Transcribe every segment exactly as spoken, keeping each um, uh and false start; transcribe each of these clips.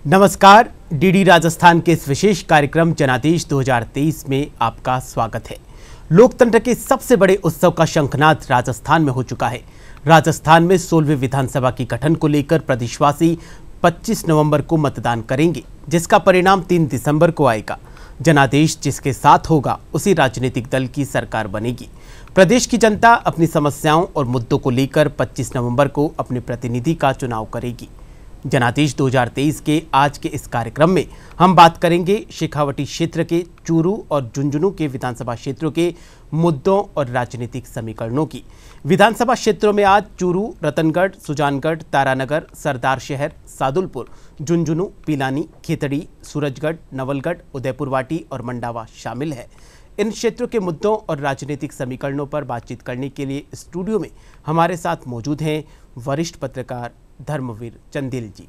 नमस्कार, डीडी राजस्थान के इस विशेष कार्यक्रम जनादेश दो हज़ार तेईस में आपका स्वागत है। लोकतंत्र के सबसे बड़े उत्सव का शंखनाद राजस्थान में हो चुका है। राजस्थान में सोलहवीं विधानसभा की गठन को लेकर प्रदेशवासी पच्चीस नवंबर को मतदान करेंगे, जिसका परिणाम तीन दिसंबर को आएगा। जनादेश जिसके साथ होगा उसी राजनीतिक दल की सरकार बनेगी। प्रदेश की जनता अपनी समस्याओं और मुद्दों को लेकर पच्चीस नवंबर को अपने प्रतिनिधि का चुनाव करेगी। जनादेश दो हज़ार तेईस के आज के इस कार्यक्रम में हम बात करेंगे शेखावटी क्षेत्र के चूरू और झुंझुनू के विधानसभा क्षेत्रों के मुद्दों और राजनीतिक समीकरणों की। विधानसभा क्षेत्रों में आज चूरू, रतनगढ़, सुजानगढ़, तारानगर, सरदार शहर, सादुलपुर, झुंझुनू, पिलानी, खेतड़ी, सूरजगढ़, नवलगढ़, उदयपुरवाटी और मंडावा शामिल है। इन क्षेत्रों के मुद्दों और राजनीतिक समीकरणों पर बातचीत करने के लिए स्टूडियो में हमारे साथ मौजूद हैं वरिष्ठ पत्रकार धर्मवीर चंदेल जी।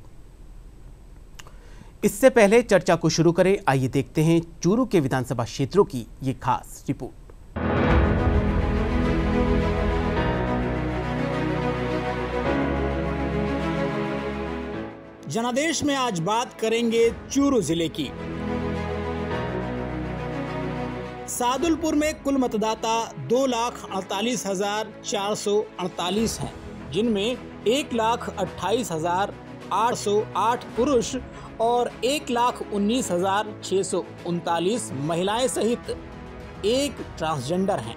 इससे पहले चर्चा को शुरू करें, आइए देखते हैं चूरू के विधानसभा क्षेत्रों की ये खास रिपोर्ट। जनादेश में आज बात करेंगे चूरू जिले की। सादुलपुर में कुल मतदाता दो लाख अड़तालीस हजार चार सौ अड़तालीस हैं, जिनमें एक लाख अट्ठाईस हजार आठ सौ आठ पुरुष और एक लाख उन्नीस हजार छह सौ उनतालीस महिलाएं सहित एक ट्रांसजेंडर हैं।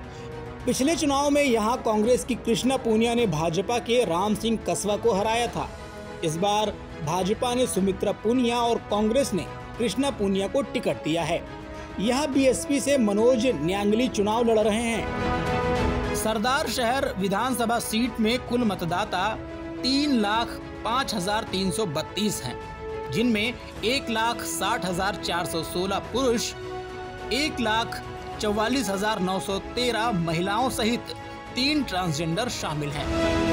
पिछले चुनाव में यहां कांग्रेस की कृष्णा पूनिया ने भाजपा के राम सिंह कसवा को हराया था। इस बार भाजपा ने सुमित्रा पूनिया और कांग्रेस ने कृष्णा पूनिया को टिकट दिया है। यह बीएसपी से मनोज न्यांगली चुनाव लड़ रहे हैं। सरदार शहर विधानसभा सीट में कुल मतदाता तीन लाख पाँच हजार तीन सौ बत्तीस हैं, जिनमें एक लाख साठ हजार चार सौ सोलह पुरुष, एक लाख चौवालीस हजार नौ सौ तेरह महिलाओं सहित तीन ट्रांसजेंडर शामिल हैं।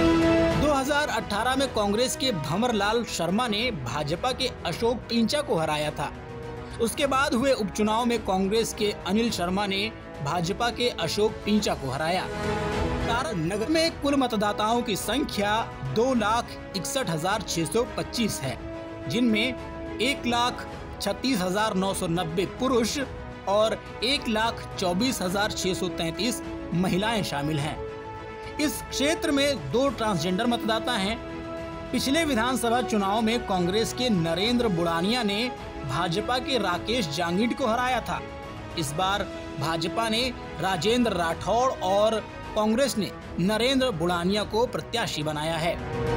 दो हज़ार अठारह में कांग्रेस के भंवरलाल शर्मा ने भाजपा के अशोक पिंचा को हराया था। उसके बाद हुए उपचुनाव में कांग्रेस के अनिल शर्मा ने भाजपा के अशोक पिंचा को हराया। तारानगर में कुल मतदाताओं की संख्या दो लाख इकसठ हजार छह सौ पच्चीस है, जिनमें एक लाख छत्तीस हजार नौ सौ नब्बे पुरुष और एक लाख चौबीस हजार छह सौ तैंतीस महिलाएं शामिल हैं। इस क्षेत्र में दो ट्रांसजेंडर मतदाता हैं। पिछले विधानसभा चुनाव में कांग्रेस के नरेंद्र बुढ़ानिया ने भाजपा के राकेश जांगिड को हराया था। इस बार भाजपा ने राजेंद्र राठौड़ और कांग्रेस ने नरेंद्र बुढ़ानिया को प्रत्याशी बनाया है।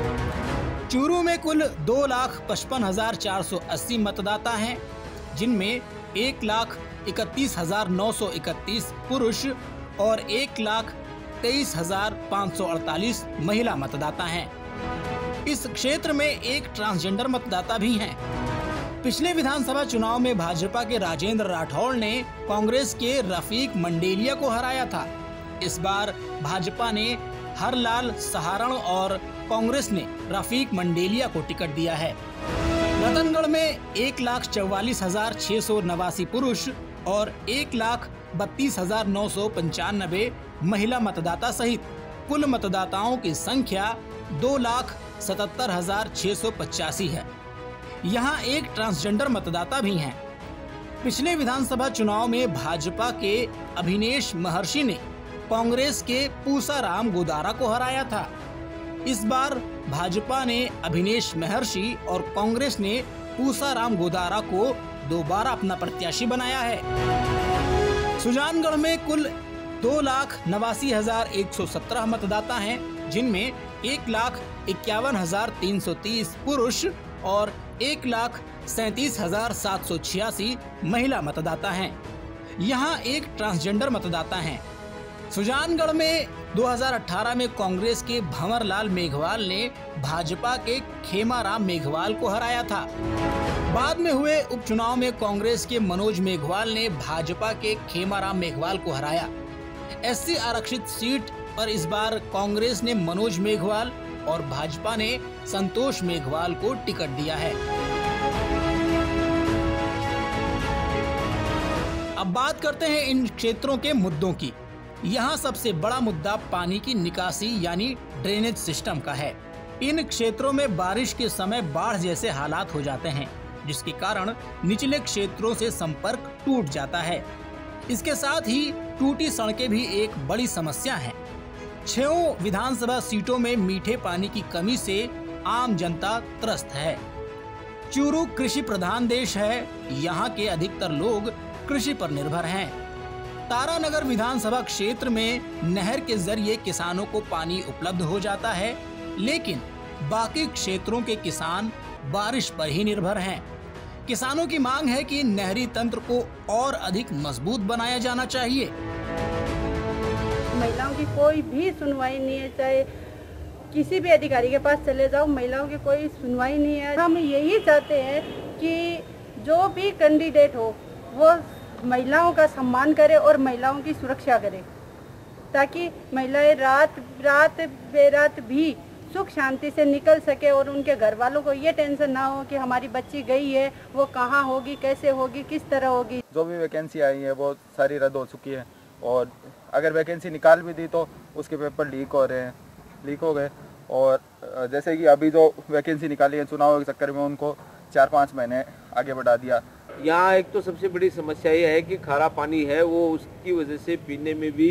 चूरू में कुल दो लाख पचपन हजार चार सौ अस्सी मतदाता हैं, जिनमें एक लाख इकतीस हजार नौ सौ इकतीस पुरुष और एक लाख तेईस हजार पाँच सौ अड़तालीस महिला मतदाता हैं। इस क्षेत्र में एक ट्रांसजेंडर मतदाता भी हैं। पिछले विधानसभा चुनाव में भाजपा के राजेंद्र राठौड़ ने कांग्रेस के रफीक मंडेलिया को हराया था। इस बार भाजपा ने हरलाल सहारण और कांग्रेस ने रफीक मंडेलिया को टिकट दिया है। रतनगढ़ में एक लाख चौवालीस हजार छह सौ नवासी पुरुष और एक लाख बत्तीस हजार नौ सौ पंचानबे महिला मतदाता सहित कुल मतदाताओं की संख्या दो लाख सतहत्तर हजार छह सौ पचासी है। यहाँ एक ट्रांसजेंडर मतदाता भी हैं। पिछले विधानसभा चुनाव में भाजपा के अभिनेश महर्षि ने कांग्रेस के पूसाराम गोदारा को हराया था। इस बार भाजपा ने अभिनेश महर्षि और कांग्रेस ने पूसाराम गोदारा को दोबारा अपना प्रत्याशी बनाया है। सुजानगढ़ में कुल दो लाख नवासी हजार एक सौ सत्रह मतदाता हैं, जिनमें एक लाख इक्यावन हजार तीन सौ तीस पुरुष और एक लाख सैंतीस हजार सात सौ छियासी महिला मतदाता हैं। यहाँ एक ट्रांसजेंडर मतदाता हैं। सुजानगढ़ में दो हज़ार अठारह में कांग्रेस के भंवरलाल मेघवाल ने भाजपा के खेमाराम मेघवाल को हराया था। बाद में हुए उपचुनाव में कांग्रेस के मनोज मेघवाल ने भाजपा के खेमाराम मेघवाल को हराया। एससी आरक्षित सीट पर इस बार कांग्रेस ने मनोज मेघवाल और भाजपा ने संतोष मेघवाल को टिकट दिया है। अब बात करते हैं इन क्षेत्रों के मुद्दों की। यहाँ सबसे बड़ा मुद्दा पानी की निकासी यानी ड्रेनेज सिस्टम का है। इन क्षेत्रों में बारिश के समय बाढ़ जैसे हालात हो जाते हैं, जिसके कारण निचले क्षेत्रों से संपर्क टूट जाता है। इसके साथ ही टूटी सड़कें भी एक बड़ी समस्या है। छयों विधानसभा सीटों में मीठे पानी की कमी से आम जनता त्रस्त है। चूरू कृषि प्रधान देश है, यहाँ के अधिकतर लोग कृषि पर निर्भर हैं। तारानगर विधानसभा क्षेत्र में नहर के जरिए किसानों को पानी उपलब्ध हो जाता है, लेकिन बाकी क्षेत्रों के किसान बारिश पर ही निर्भर हैं। किसानों की मांग है कि नहरी तंत्र को और अधिक मजबूत बनाया जाना चाहिए। महिलाओं की कोई भी सुनवाई नहीं है, चाहे किसी भी अधिकारी के पास चले जाओ, महिलाओं की कोई सुनवाई नहीं है। हम यही चाहते हैं कि जो भी कैंडिडेट हो वो महिलाओं का सम्मान करे और महिलाओं की सुरक्षा करे, ताकि महिलाएं रात रात बेरात भी सुख शांति से निकल सके और उनके घर वालों को ये टेंशन ना हो कि हमारी बच्ची गई है, वो कहाँ होगी, कैसे होगी, किस तरह होगी। जो भी वैकेंसी आई है वो सारी रद्द हो चुकी है, और अगर वैकेंसी निकाल भी दी तो उसके पेपर लीक हो रहे हैं लीक हो गए। और जैसे कि अभी जो वैकेंसी निकाली है चुनाव के चक्कर में उनको चार पाँच महीने आगे बढ़ा दिया। यहाँ एक तो सबसे बड़ी समस्या ये है कि खारा पानी है, वो उसकी वजह से पीने में भी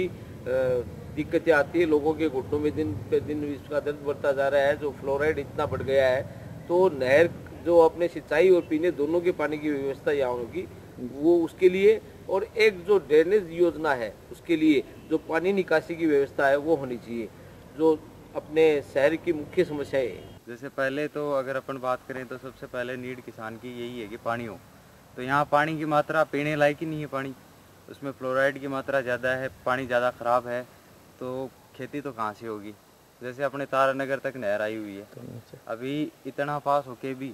दिक्कतें आती है। लोगों के घुटनों में दिन पे दिन इसका दर्द बढ़ता जा रहा है। जो फ्लोराइड इतना बढ़ गया है, तो नहर जो अपने सिंचाई और पीने दोनों के पानी की व्यवस्था यहाँ होगी, वो उसके लिए, और एक जो ड्रेनेज योजना है उसके लिए जो पानी निकासी की व्यवस्था है वो होनी चाहिए, जो अपने शहर की मुख्य समस्या है। जैसे पहले तो अगर अपन बात करें तो सबसे पहले नीड किसान की यही है कि पानी हो। तो यहाँ पानी की मात्रा पीने लायक ही नहीं है पानी, उसमें फ्लोराइड की मात्रा ज़्यादा है, पानी ज़्यादा ख़राब है, तो खेती तो कहाँ से होगी। जैसे अपने तारानगर तक नहर आई हुई है, अभी इतना पास होके भी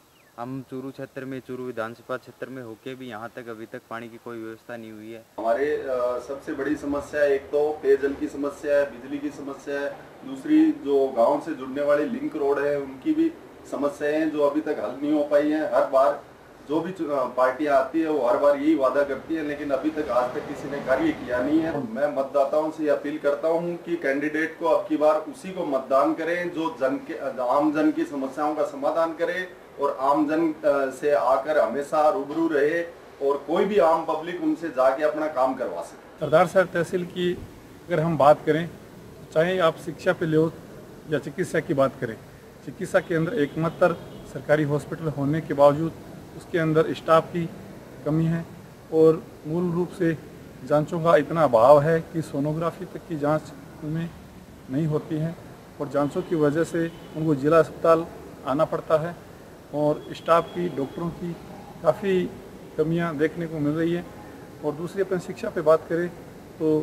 हम चूरू क्षेत्र में, चूरू विधानसभा क्षेत्र में होके भी यहाँ तक अभी तक पानी की कोई व्यवस्था नहीं हुई है। हमारे सबसे बड़ी समस्या एक तो पेयजल की समस्या है, बिजली की समस्या है, दूसरी जो गांव से जुड़ने वाली लिंक रोड है उनकी भी समस्याएं हैं जो अभी तक हल नहीं हो पाई हैं। हर बार जो भी पार्टियां आती है वो हर बार यही वादा करती है, लेकिन अभी तक आज तक किसी ने कार्य किया नहीं है। मैं मतदाताओं से अपील करता हूं कि कैंडिडेट को अब की बार उसी को मतदान करें जो जन के आम जन की समस्याओं का समाधान करे और आम जन से आकर हमेशा रूबरू रहे और कोई भी आम पब्लिक उनसे जाके अपना काम करवा सके। सरदार साहब तहसील की अगर हम बात करें, चाहे आप शिक्षा पे लो या चिकित्सा की बात करें, चिकित्सा के अंदर एकमात्र सरकारी हॉस्पिटल होने के बावजूद उसके अंदर स्टाफ की कमी है और मूल रूप से जांचों का इतना अभाव है कि सोनोग्राफी तक की जांच उनमें नहीं होती है और जांचों की वजह से उनको जिला अस्पताल आना पड़ता है और स्टाफ की, डॉक्टरों की काफ़ी कमियां देखने को मिल रही है। और दूसरी अपन शिक्षा पे बात करें तो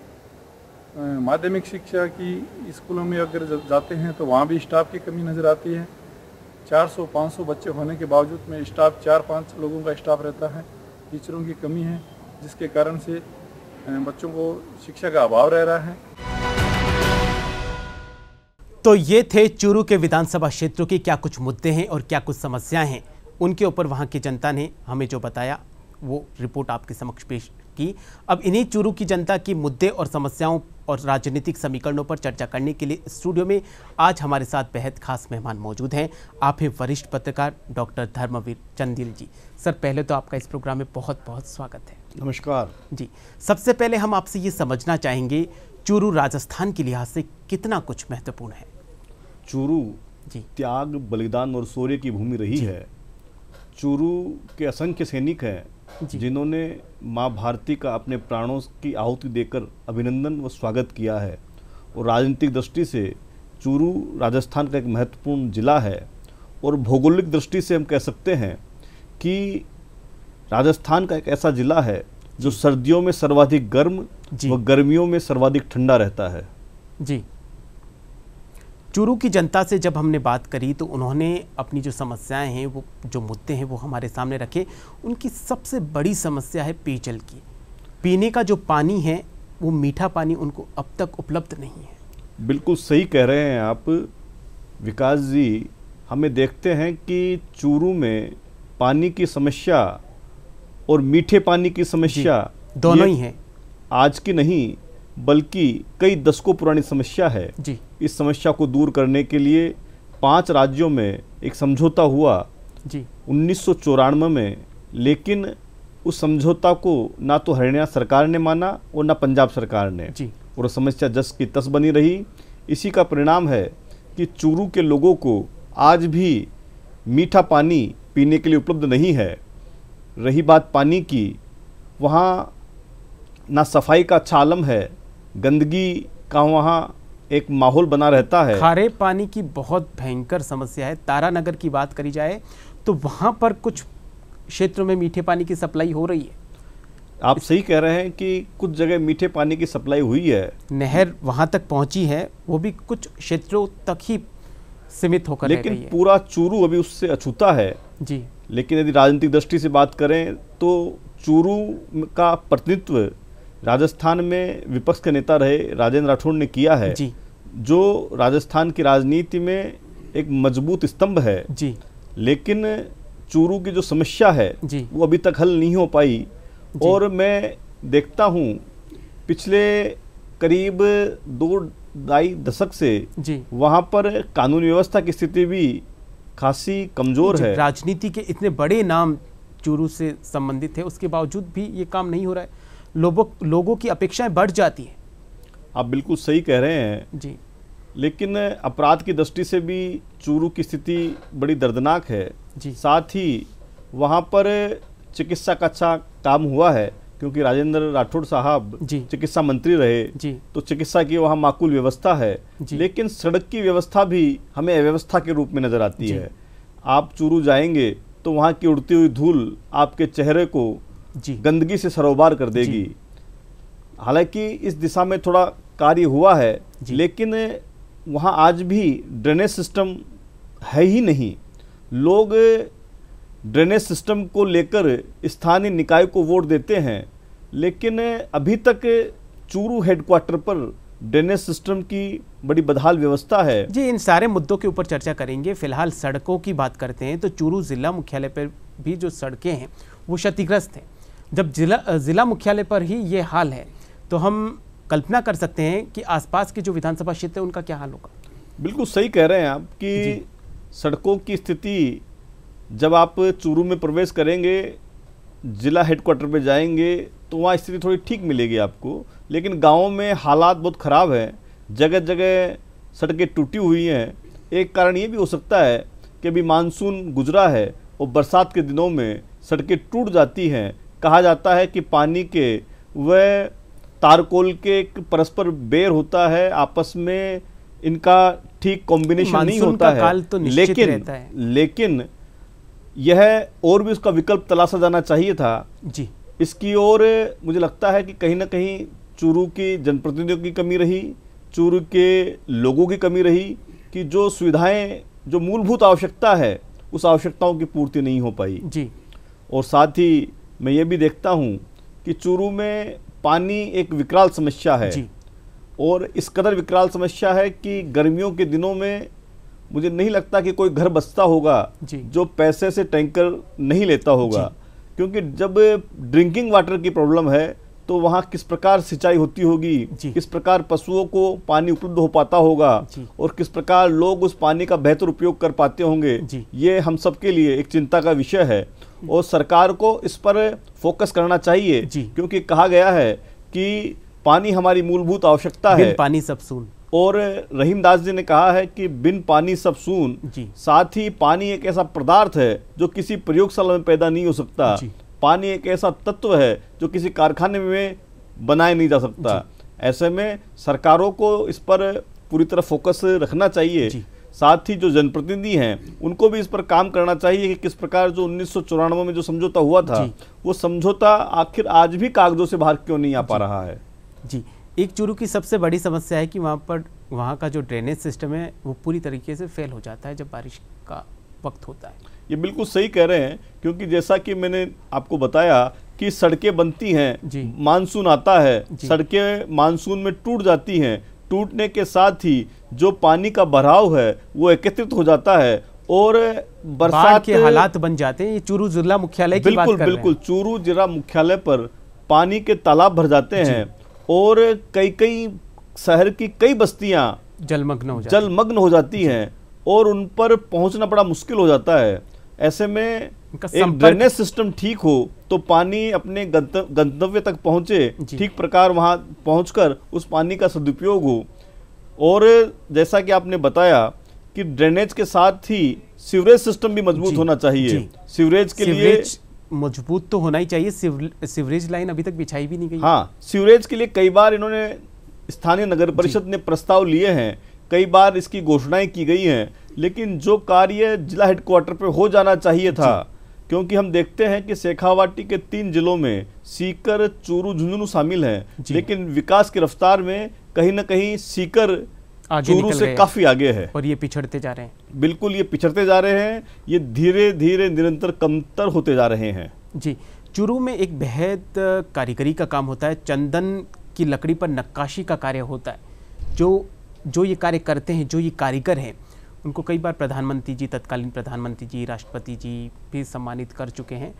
माध्यमिक शिक्षा की स्कूलों में अगर जाते हैं तो वहाँ भी स्टाफ की कमी नज़र आती है। चार सौ पाँच सौ बच्चे होने के बावजूद में स्टाफ चार पाँच लोगों का स्टाफ रहता है, टीचरों की कमी है, जिसके कारण से बच्चों को शिक्षा का अभाव रह रहा है। तो ये थे चूरू के विधानसभा क्षेत्रों के क्या कुछ मुद्दे हैं और क्या कुछ समस्याएं हैं, उनके ऊपर वहां की जनता ने हमें जो बताया वो रिपोर्ट आपके समक्ष पेश की। अब इन्हीं चूरू की जनता की मुद्दे और समस्याओं और राजनीतिक समीकरणों पर चर्चा करने के लिए स्टूडियो में आज हमारे साथ बेहद खास मेहमान मौजूद हैं। आप हैं वरिष्ठ पत्रकार डॉक्टर धर्मवीर चंदेल जी। सर, पहले तो आपका इस प्रोग्राम में बहुत बहुत स्वागत है। नमस्कार जी। सबसे पहले हम आपसे ये समझना चाहेंगे, चूरू राजस्थान के लिहाज से कितना कुछ महत्वपूर्ण है? चूरू जी त्याग, बलिदान और शौर्य की भूमि रही है। चूरू के असंख्य सैनिक हैं जिन्होंने माँ भारती का अपने प्राणों की आहुति देकर अभिनंदन व स्वागत किया है। और राजनीतिक दृष्टि से चूरू राजस्थान का एक महत्वपूर्ण जिला है और भौगोलिक दृष्टि से हम कह सकते हैं कि राजस्थान का एक ऐसा जिला है जो सर्दियों में सर्वाधिक गर्म व गर्मियों में सर्वाधिक ठंडा रहता है। जी। चूरू की जनता से जब हमने बात करी तो उन्होंने अपनी जो समस्याएं हैं, वो जो मुद्दे हैं वो हमारे सामने रखे। उनकी सबसे बड़ी समस्या है पेयजल की। पीने का जो पानी है वो मीठा पानी उनको अब तक उपलब्ध नहीं है। बिल्कुल सही कह रहे हैं आप विकास जी। हमें देखते हैं कि चूरू में पानी की समस्या और मीठे पानी की समस्या दोनों ही है, आज की नहीं बल्कि कई दशकों पुरानी समस्या है। जी। इस समस्या को दूर करने के लिए पांच राज्यों में एक समझौता हुआ जी उन्नीस सौ चौरानवे में, लेकिन उस समझौता को ना तो हरियाणा सरकार ने माना और ना पंजाब सरकार ने, जी और समस्या जस की तस बनी रही। इसी का परिणाम है कि चूरू के लोगों को आज भी मीठा पानी पीने के लिए उपलब्ध नहीं है। रही बात पानी की, वहाँ ना सफाई का अच्छा आलम है, गंदगी का वहाँ एक माहौल बना रहता है। खारे पानी की बहुत भयंकर समस्या है। तारानगर की बात करी जाए तो वहाँ पर कुछ क्षेत्रों में मीठे पानी की सप्लाई हो रही है। आप सही कह रहे हैं कि कुछ जगह मीठे पानी की सप्लाई हुई है, नहर वहाँ तक पहुँची है, वो भी कुछ क्षेत्रों तक ही सीमित होकर रह लेकिन गई है। पूरा चूरू अभी उससे अछूता है। जी लेकिन यदि राजनीतिक दृष्टि से बात करें तो चूरू का प्रतिनिधित्व राजस्थान में विपक्ष के नेता रहे राजेंद्र राठौड़ ने किया है, जी जो राजस्थान की राजनीति में एक मजबूत स्तंभ है। जी लेकिन चूरू की जो समस्या है जी वो अभी तक हल नहीं हो पाई। और मैं देखता हूँ पिछले करीब दो ढाई दशक से जी वहाँ पर कानून व्यवस्था की स्थिति भी खासी कमज़ोर है। राजनीति के इतने बड़े नाम चूरू से संबंधित है, उसके बावजूद भी ये काम नहीं हो रहा है। लोगों लोगों की अपेक्षाएं बढ़ जाती हैं। आप बिल्कुल सही कह रहे हैं जी लेकिन अपराध की दृष्टि से भी चूरू की स्थिति बड़ी दर्दनाक है। जी साथ ही वहाँ पर चिकित्सा का अच्छा काम हुआ है, क्योंकि राजेंद्र राठौड़ साहब जी चिकित्सा मंत्री रहे, जी तो चिकित्सा की वहाँ माकूल व्यवस्था है। जी। लेकिन सड़क की व्यवस्था भी हमें अव्यवस्था के रूप में नजर आती जी। है। आप चूरू जाएंगे तो वहाँ की उड़ती हुई धूल आपके चेहरे को जी गंदगी से सरोबार कर देगी। हालांकि इस दिशा में थोड़ा कार्य हुआ है, लेकिन वहाँ आज भी ड्रेनेज सिस्टम है ही नहीं। लोग ड्रेनेज सिस्टम को लेकर स्थानीय निकाय को वोट देते हैं, लेकिन अभी तक चूरू हेडक्वार्टर पर ड्रेनेज सिस्टम की बड़ी बदहाल व्यवस्था है। जी, इन सारे मुद्दों के ऊपर चर्चा करेंगे। फिलहाल सड़कों की बात करते हैं तो चूरू जिला मुख्यालय पर भी जो सड़कें हैं वो क्षतिग्रस्त हैं। जब जिला जिला मुख्यालय पर ही ये हाल है तो हम कल्पना कर सकते हैं कि आसपास के जो विधानसभा क्षेत्र है उनका क्या हाल होगा। बिल्कुल सही कह रहे हैं आप कि सड़कों की स्थिति, जब आप चूरू में प्रवेश करेंगे, जिला हेडक्वार्टर पे जाएंगे तो वहाँ स्थिति थोड़ी ठीक मिलेगी आपको, लेकिन गाँव में हालात बहुत ख़राब हैं। जगह जगह सड़कें टूटी हुई हैं। एक कारण ये भी हो सकता है कि अभी मानसून गुजरा है और बरसात के दिनों में सड़कें टूट जाती हैं। कहा जाता है कि पानी के वह तारकोल के एक परस्पर बेर होता है, आपस में इनका ठीक कॉम्बिनेशन नहीं होता है। काल तो निश्चित लेकिन रहता है। लेकिन यह और भी उसका विकल्प तलाशा जाना चाहिए था। जी, इसकी ओर मुझे लगता है कि कहीं ना कहीं चूरू की जनप्रतिनिधियों की कमी रही, चूरू के लोगों की कमी रही कि जो सुविधाएं, जो मूलभूत आवश्यकता है, उस आवश्यकताओं की पूर्ति नहीं हो पाई। जी, और साथ ही मैं ये भी देखता हूँ कि चूरू में पानी एक विकराल समस्या है। जी। और इस कदर विकराल समस्या है कि गर्मियों के दिनों में मुझे नहीं लगता कि कोई घर बसता होगा जी। जो पैसे से टैंकर नहीं लेता होगा, क्योंकि जब ड्रिंकिंग वाटर की प्रॉब्लम है तो वहाँ किस प्रकार सिंचाई होती होगी, किस प्रकार पशुओं को पानी उपलब्ध हो पाता होगा और किस प्रकार लोग उस पानी का बेहतर उपयोग कर पाते होंगे, ये हम सबके लिए एक चिंता का विषय है। और सरकार को इस पर फोकस करना चाहिए, क्योंकि कहा गया है कि पानी हमारी मूलभूत आवश्यकता है। बिन पानी सब सून। और रहीमदास जी ने कहा है कि बिन पानी सब सून। साथ ही पानी एक ऐसा पदार्थ है जो किसी प्रयोगशाला में पैदा नहीं हो सकता। पानी एक ऐसा तत्व है जो किसी कारखाने में बनाया नहीं जा सकता। ऐसे में सरकारों को इस पर पूरी तरह फोकस रखना चाहिए। साथ ही जो जनप्रतिनिधि हैं उनको भी इस पर काम करना चाहिए कि किस प्रकार जो उन्नीस सौ चौरानवे में जो समझौता हुआ था, वो समझौता आखिर आज भी कागजों से बाहर क्यों नहीं आ पा रहा है। जी, एक चूरू की सबसे बड़ी समस्या है कि वहाँ पर वहाँ का जो ड्रेनेज सिस्टम है वो पूरी तरीके से फेल हो जाता है जब बारिश का वक्त होता है। ये बिल्कुल सही कह रहे हैं, क्योंकि जैसा कि मैंने आपको बताया कि सड़कें बनती हैं, मानसून आता है, सड़कें मानसून में टूट जाती हैं, टूटने के साथ ही जो पानी का बहाव है वो एकत्रित हो जाता है और बरसात के हालात बन जाते हैं। ये चूरू जिला मुख्यालय की बात कर रहे हैं। बिल्कुल, चूरू जिला मुख्यालय पर पानी के तालाब भर जाते हैं और कई कई शहर की कई बस्तियां जलमग्न हो जाती जलमग्न हो जाती हैं और उन पर पहुंचना बड़ा मुश्किल हो जाता है। ऐसे में उनका एक संपर्क- ड्रेनेज सिस्टम ठीक हो तो पानी अपने गंतव्य गंतव्य तक पहुंचे, जी। ठीक प्रकार वहां पहुंचकर उस पानी का सदुपयोग हो। और जैसा कि आपने बताया कि ड्रेनेज के साथ ही सीवरेज सिस्टम भी मजबूत जी, होना चाहिए। जी। सीवरेज के लिए सीवरेज मजबूत तो होना ही चाहिए। सीवर- सीवरेज लाइन अभी तक बिछाई भी नहीं गई। हाँ, सीवरेज के लिए कई बार इन्होंने स्थानीय नगर परिषद ने प्रस्ताव लिए हैं, कई बार इसकी घोषणाएं की गई हैं, लेकिन जो कार्य जिला हेडक्वार्टर पे हो जाना चाहिए था, क्योंकि हम देखते हैं कि शेखावाटी के तीन जिलों में सीकर, चूरू, झुंझुनू शामिल हैं, लेकिन विकास की रफ्तार में कहीं ना कहीं सीकर आगे चूरू निकल से गए काफी आगे है और ये पिछड़ते जा रहे हैं। बिल्कुल, ये पिछड़ते जा रहे हैं, ये धीरे धीरे निरंतर कमतर होते जा रहे हैं। जी, चूरू में एक बेहद कारीगरी का काम होता है, चंदन की लकड़ी पर नक्काशी का कार्य होता है। जो जो ये कार्य करते हैं, जो ये कारीगर हैं, उनको कई बार प्रधानमंत्री जी, तत्कालीन प्रधानमंत्री जी, राष्ट्रपति जी भी सम्मानित कर चुके हैं।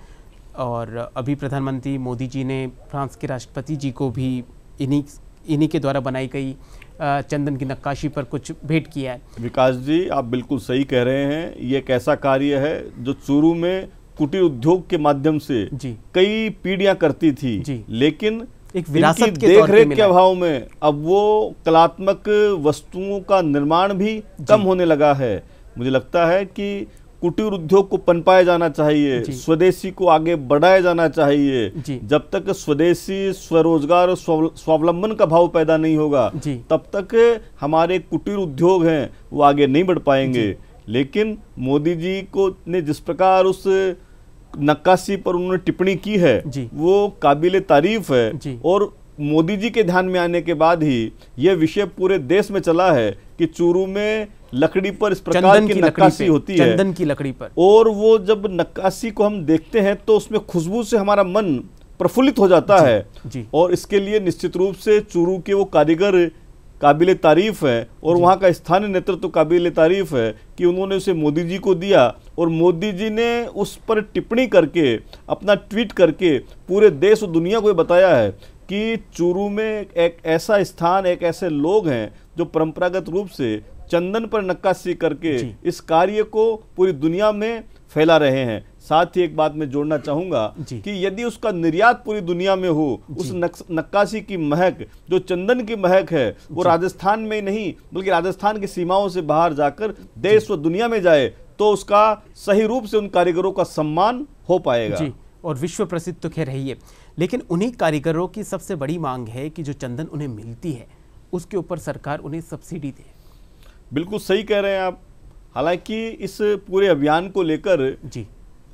और अभी प्रधानमंत्री मोदी जी ने फ्रांस के राष्ट्रपति जी को भी इन्हीं इन्हीं के द्वारा बनाई गई चंदन की नक्काशी पर कुछ भेंट किया है। विकास जी, आप बिल्कुल सही कह रहे हैं। ये एक ऐसा कार्य है जो चूरू में कुटीर उद्योग के माध्यम से जी कई पीढ़ियां करती थी, जी। लेकिन एक विरासत इनकी के तौर पे देखरेख के मिला है। अभाव में अब वो कलात्मक वस्तुओं का निर्माण भी कम होने लगा है। मुझे लगता है कि कुटीर उद्योग को पनपाया जाना चाहिए, स्वदेशी को आगे बढ़ाया जाना चाहिए। जब तक स्वदेशी, स्वरोजगार और स्वावलंबन का भाव पैदा नहीं होगा, तब तक हमारे कुटीर उद्योग हैं वो आगे नहीं बढ़ पाएंगे। लेकिन मोदी जी को ने जिस प्रकार उस नक्काशी पर उन्होंने टिप्पणी की है वो काबिले तारीफ है। और मोदी जी के ध्यान में आने के बाद ही यह विषय पूरे देश में चला है कि चूरू में लकड़ी पर इस प्रकार की, की नक्काशी होती है, चंदन की लकड़ी पर। और वो जब नक्काशी को हम देखते हैं तो उसमें खुशबू से हमारा मन प्रफुल्लित हो जाता जी, है जी। और इसके लिए निश्चित रूप से चूरू के वो कारीगर काबिले तारीफ है और वहाँ का स्थानीय नेतृत्व काबिले तारीफ है कि उन्होंने उसे मोदी जी को दिया और मोदी जी ने उस पर टिप्पणी करके, अपना ट्वीट करके पूरे देश और दुनिया को बताया है कि चूरू में एक ऐसा स्थान, एक ऐसे लोग हैं जो परंपरागत रूप से चंदन पर नक्काशी करके इस कार्य को पूरी दुनिया में फैला रहे हैं। साथ ही एक बात मैं जोड़ना चाहूंगा कि यदि उसका निर्यात पूरी दुनिया में हो, उस नक्काशी की महक, जो चंदन की महक है, वो राजस्थान में नहीं बल्कि राजस्थान की सीमाओं से बाहर जाकर देश व दुनिया में जाए तो उसका सही रूप से उन कारीगरों का सम्मान हो पाएगा। जी, और विश्व प्रसिद्ध तो खैर है ही है, लेकिन उन्हीं कारीगरों की सबसे बड़ी मांग है कि जो चंदन उन्हें मिलती है उसके ऊपर सरकार उन्हें सब्सिडी दे। बिल्कुल सही कह रहे हैं आप। हालांकि इस पूरे अभियान को लेकर जी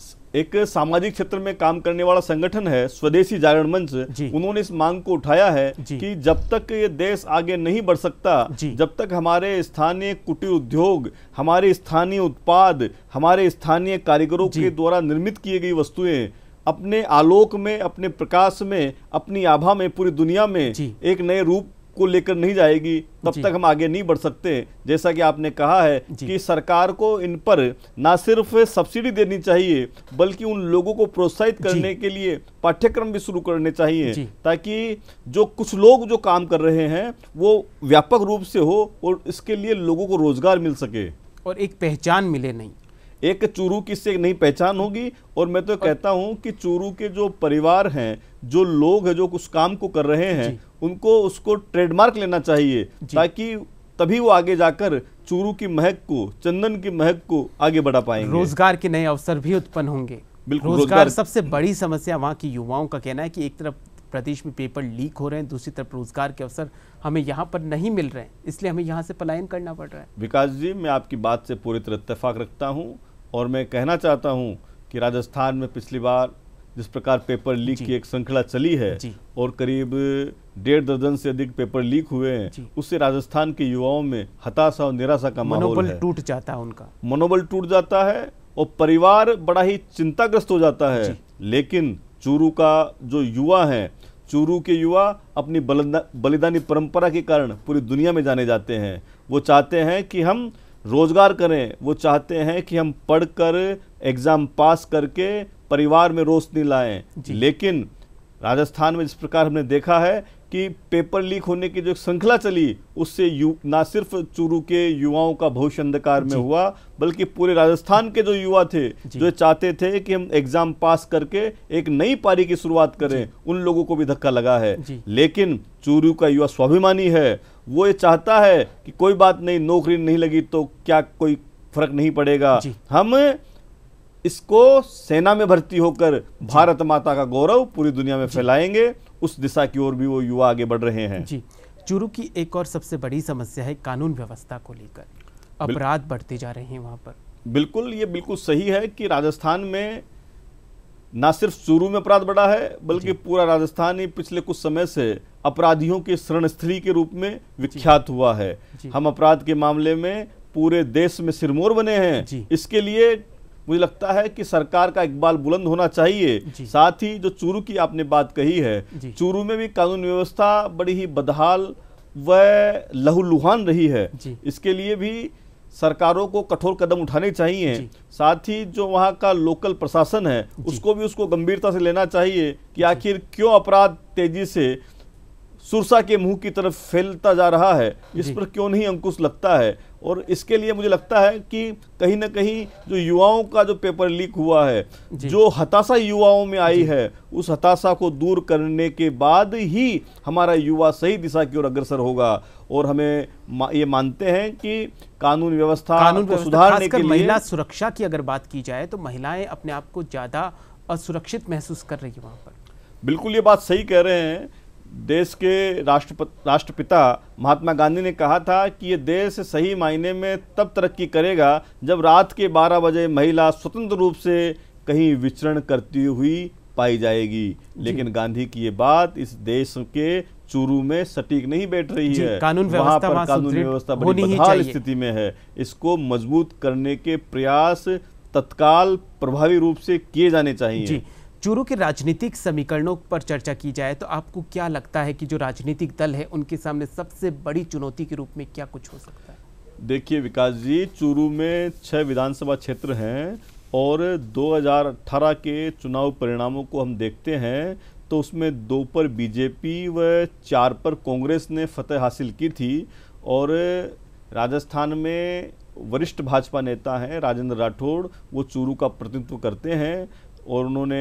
एक सामाजिक क्षेत्र में काम करने वाला संगठन है स्वदेशी जागरण मंच, उन्होंने इस मांग को उठाया है कि जब तक ये देश आगे नहीं बढ़ सकता, जब तक हमारे स्थानीय कुटीर उद्योग, हमारे स्थानीय उत्पाद, हमारे स्थानीय कारीगरों के द्वारा निर्मित की गई वस्तुएं अपने आलोक में, अपने प्रकाश में, अपनी आभा में पूरी दुनिया में एक नए रूप को लेकर नहीं जाएगी, तब तक हम आगे नहीं बढ़ सकते। जैसा कि आपने कहा है कि सरकार को इन पर ना सिर्फ सब्सिडी देनी चाहिए बल्कि उन लोगों को प्रोत्साहित करने के लिए पाठ्यक्रम भी शुरू करने चाहिए, ताकि जो कुछ लोग जो काम कर रहे हैं वो व्यापक रूप से हो और इसके लिए लोगों को रोजगार मिल सके और एक पहचान मिले। नहीं, एक चूरू की इससे एक नई पहचान होगी। और मैं तो कहता हूं कि चूरू के जो परिवार हैं, जो लोग हैं जो उस काम को कर रहे हैं, उनको उसको ट्रेडमार्क लेना चाहिए, ताकि तभी वो आगे जाकर चूरू की महक को, चंदन की महक को आगे बढ़ा पाएंगे। रोजगार के नए अवसर भी उत्पन्न होंगे। बिल्कुल, रोजगार सबसे बड़ी समस्या वहाँ की युवाओं का कहना है कि एक तरफ प्रदेश में पेपर लीक हो रहे हैं, दूसरी तरफ रोजगार के अवसर हमें यहाँ पर नहीं मिल रहे हैं, इसलिए हमें यहाँ से पलायन करना पड़ रहा है। विकास जी, मैं आपकी बात से पूरी तरह इत्तेफाक रखता हूँ और मैं कहना चाहता हूँ कि राजस्थान में पिछली बार जिस प्रकार पेपर लीक की एक श्रृंखला चली है और करीब डेढ़ दर्जन से अधिक पेपर लीक हुए हैं, उससे राजस्थान के युवाओं में हताशा और निराशा का माहौल है। मनोबल टूट जाता है, उनका मनोबल टूट जाता है और परिवार बड़ा ही चिंताग्रस्त हो जाता है। लेकिन चूरू का जो युवा है, चूरू के युवा अपनी बलिदानी परंपरा के कारण पूरी दुनिया में जाने जाते हैं। वो चाहते हैं कि हम रोजगार करें, वो चाहते हैं कि हम पढ़कर एग्जाम पास करके परिवार में रोशनी लाएं, लेकिन राजस्थान में जिस प्रकार हमने देखा है कि पेपर लीक होने की जो श्रृंखला चली, उससे यु ना सिर्फ चूरू के युवाओं का भविष्य अंधकार में हुआ, बल्कि पूरे राजस्थान के जो युवा थे, जो चाहते थे कि हम एग्जाम पास करके एक नई पारी की शुरुआत करें, उन लोगों को भी धक्का लगा है। लेकिन चूरू का युवा स्वाभिमानी है, वो ये चाहता है कि कोई बात नहीं, नौकरी नहीं लगी तो क्या, कोई फर्क नहीं पड़ेगा, हम इसको सेना में भर्ती होकर भारत माता का गौरव पूरी दुनिया में फैलाएंगे। उस दिशा की ओर भी वो युवा आगे बढ़ रहे हैं। जी, चूरू की एक और सबसे बड़ी समस्या है कानून व्यवस्था को लेकर, अपराध बढ़ते जा रहे हैं वहां पर। बिल्कुल, ये बिल्कुल सही है कि राजस्थान में ना सिर्फ चूरू में अपराध बढ़ा है, बल्कि पूरा राजस्थान ही पिछले कुछ समय से अपराधियों के शरणस्थली के रूप में विख्यात हुआ है। हम अपराध के मामले में पूरे देश में सिरमौर बने हैं। इसके लिए मुझे लगता है कि सरकार का इकबाल बुलंद होना चाहिए। साथ ही जो चूरू की आपने बात कही है, चूरू में भी कानून व्यवस्था बड़ी ही बदहाल व लहूलुहान रही है। इसके लिए भी सरकारों को कठोर कदम उठाने चाहिए। साथ ही जो वहाँ का लोकल प्रशासन है, उसको भी उसको गंभीरता से लेना चाहिए कि आखिर क्यों अपराध तेजी से सुरसा के मुंह की तरफ फैलता जा रहा है, इस पर क्यों नहीं अंकुश लगता है। और इसके लिए मुझे लगता है कि कहीं ना कहीं जो युवाओं का जो पेपर लीक हुआ है, जो हताशा युवाओं में आई है, उस हताशा को दूर करने के बाद ही हमारा युवा सही दिशा की ओर अग्रसर होगा। और हमें मा, ये मानते हैं कि कानून व्यवस्था कानून को सुधारने के लिए, महिला सुरक्षा की अगर बात की जाए तो महिलाएं अपने आप को ज्यादा असुरक्षित महसूस कर रही है वहां पर। बिल्कुल, ये बात सही कह रहे हैं। देश के राष्ट्रपति राष्ट्रपिता महात्मा गांधी ने कहा था कि ये देश सही मायने में तब तरक्की करेगा जब रात के बारह बजे महिला स्वतंत्र रूप से कहीं विचरण करती हुई पाई जाएगी। लेकिन गांधी की ये बात इस देश के चूरू में सटीक नहीं बैठ रही है। कानून वहाँ पर कानून व्यवस्था बड़ी बदहाल स्थिति में है। इसको मजबूत करने के प्रयास तत्काल प्रभावी रूप से किए जाने चाहिए। चूरू के राजनीतिक समीकरणों पर चर्चा की जाए तो आपको क्या लगता है कि जो राजनीतिक दल है उनके सामने सबसे बड़ी चुनौती के रूप में क्या कुछ हो सकता है? देखिए विकास जी, चूरू में छह विधानसभा क्षेत्र हैं और दो हज़ार अठारह के चुनाव परिणामों को हम देखते हैं तो उसमें दो पर बीजेपी व चार पर कांग्रेस ने फतह हासिल की थी। और राजस्थान में वरिष्ठ भाजपा नेता हैं राजेंद्र राठौड़, वो चूरू का प्रतिनिधित्व करते हैं और उन्होंने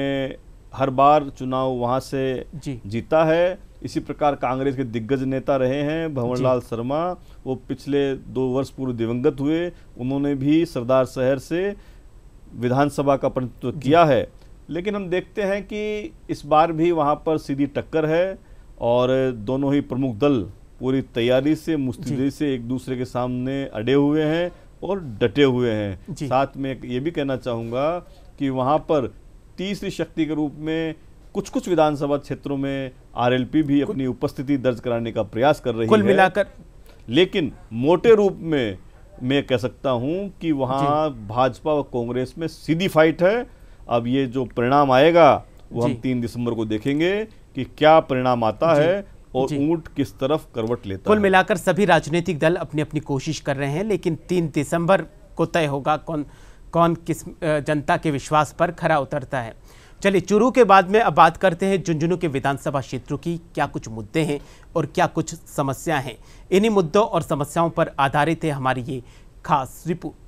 हर बार चुनाव वहाँ से जी। जीता है। इसी प्रकार कांग्रेस के दिग्गज नेता रहे हैं भंवरलाल शर्मा, वो पिछले दो वर्ष पूर्व दिवंगत हुए, उन्होंने भी सरदार शहर से विधानसभा का प्रतिनिधित्व किया है। लेकिन हम देखते हैं कि इस बार भी वहाँ पर सीधी टक्कर है और दोनों ही प्रमुख दल पूरी तैयारी से मुस्तैदी से एक दूसरे के सामने अड़े हुए हैं और डटे हुए हैं। साथ में ये भी कहना चाहूँगा कि वहाँ पर तीसरी शक्ति के रूप में कुछ कुछ विधानसभा क्षेत्रों में आरएलपी भी अपनी उपस्थिति दर्ज कराने का प्रयास कर रही है। कुल मिलाकर लेकिन मोटे रूप में मैं कह सकता हूं कि वहां भाजपा और कांग्रेस में सीधी फाइट है। अब ये जो परिणाम आएगा वो हम तीन दिसंबर को देखेंगे कि क्या परिणाम आता है और ऊंट किस तरफ करवट लेता है। कुल मिलाकर सभी राजनीतिक दल अपनी अपनी कोशिश कर रहे हैं, लेकिन तीन दिसंबर को तय होगा कौन कौन किस जनता के विश्वास पर खरा उतरता है। चलिए, चूरू के बाद में अब बात करते हैं झुंझुनू के विधानसभा क्षेत्रों की। क्या कुछ मुद्दे हैं और क्या कुछ समस्याएं हैं, इन्हीं मुद्दों और समस्याओं पर आधारित है हमारी ये खास रिपोर्ट।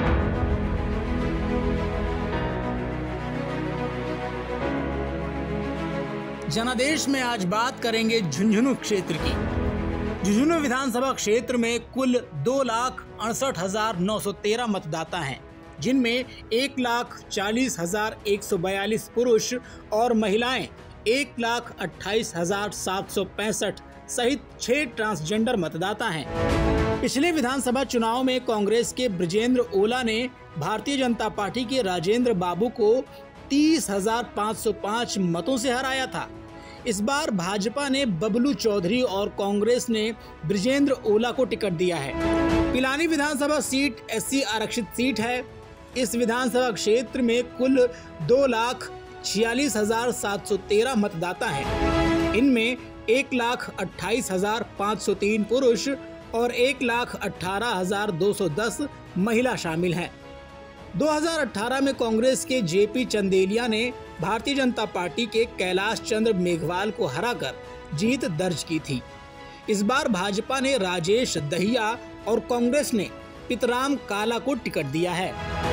जनादेश में आज बात करेंगे झुंझुनू क्षेत्र की। झुंझुनू विधानसभा क्षेत्र में कुल दो लाख अड़सठ हजार नौ सौ तेरह मतदाता हैं, जिनमें एक लाख चालीस हजार एक सौ बयालीस पुरुष और महिलाएं एक लाख अट्ठाईस हजार सात सौ पैंसठ सहित छह ट्रांसजेंडर मतदाता हैं। पिछले विधानसभा चुनाव में कांग्रेस के ब्रजेंद्र ओला ने भारतीय जनता पार्टी के राजेंद्र बाबू को तीस हजार पाँच सौ पाँच मतों से हराया था। इस बार भाजपा ने बबलू चौधरी और कांग्रेस ने ब्रजेंद्र ओला को टिकट दिया है। पिलानी विधानसभा सीट एससी आरक्षित सीट है। इस विधानसभा क्षेत्र में कुल दो लाख छियालीस हजार सात सौ तेरह मतदाता हैं। इनमें एक लाख अट्ठाईस हजार पाँच सौ तीन पुरुष और एक लाख अठारह हजार दो सौ दस महिला शामिल हैं। दो हज़ार अठारह में कांग्रेस के जेपी चंदेलिया ने भारतीय जनता पार्टी के कैलाश चंद्र मेघवाल को हराकर जीत दर्ज की थी। इस बार भाजपा ने राजेश दहिया और कांग्रेस ने पितराम काला को टिकट दिया है।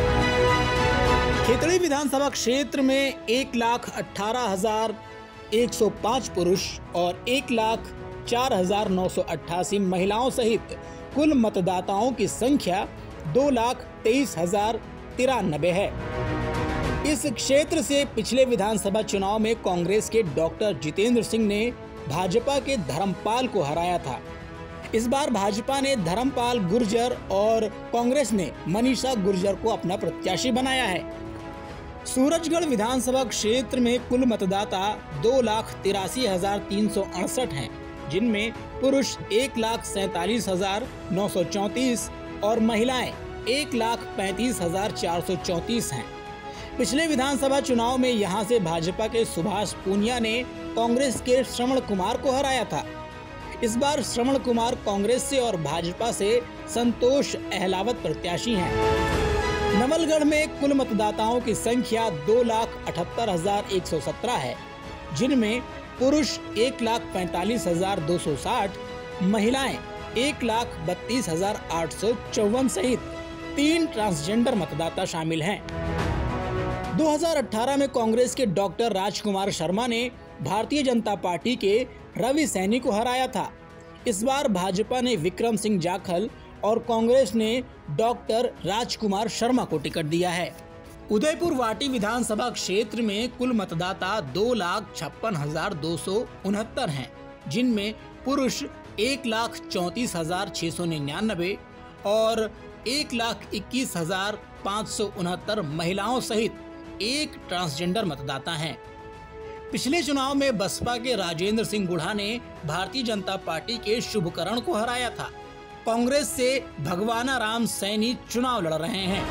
खेतड़ी विधानसभा क्षेत्र में एक लाख अठारह हजार एक सौ पाँच पुरुष और एक लाख चार हजार नौ सौ अट्ठासी महिलाओं सहित कुल मतदाताओं की संख्या दो लाख तेईस हजार तिरानबे है। इस क्षेत्र से पिछले विधानसभा चुनाव में कांग्रेस के डॉक्टर जितेंद्र सिंह ने भाजपा के धर्मपाल को हराया था। इस बार भाजपा ने धर्मपाल गुर्जर और कांग्रेस ने मनीषा गुर्जर को अपना प्रत्याशी बनाया है। सूरजगढ़ विधानसभा क्षेत्र में कुल मतदाता दो लाख तिरासी हजार तीन सौ अड़सठ हैं, जिनमें पुरुष एक लाख सैतालीस हजार नौ सौ चौंतीस और महिलाएं एक लाख पैंतीस हजार चार सौ चौंतीस हैं। पिछले विधानसभा चुनाव में यहां से भाजपा के सुभाष पूनिया ने कांग्रेस के श्रवण कुमार को हराया था। इस बार श्रवण कुमार कांग्रेस से और भाजपा से संतोष अहलावत प्रत्याशी हैं। नवलगढ़ में कुल मतदाताओं की संख्या दो लाख अठहत्तर हजार एक सौ सत्रह है, जिनमें पुरुष एक लाख पैंतालीस हजार दो सौ साठ, महिलाएं एक लाख बत्तीस हजार आठ सौ चौवन सहित तीन ट्रांसजेंडर मतदाता शामिल हैं। दो हज़ार अठारह में कांग्रेस के डॉक्टर राजकुमार शर्मा ने भारतीय जनता पार्टी के रवि सैनी को हराया था। इस बार भाजपा ने विक्रम सिंह जाखल और कांग्रेस ने डॉक्टर राजकुमार शर्मा को टिकट दिया है। उदयपुर वाटी विधानसभा क्षेत्र में कुल मतदाता दो लाख छप्पन हजार दो सौ उनहत्तर हैं, जिनमें पुरुष एक लाख चौंतीस हजार छह सौ निन्यानबे और एक लाख इक्कीस हजार पाँच सौ उनहत्तर महिलाओं सहित एक ट्रांसजेंडर मतदाता हैं। पिछले चुनाव में बसपा के राजेंद्र सिंह गुढ़ा ने भारतीय जनता पार्टी के शुभकरण को हराया था। कांग्रेस से भगवाना राम सैनी चुनाव लड़ रहे हैं।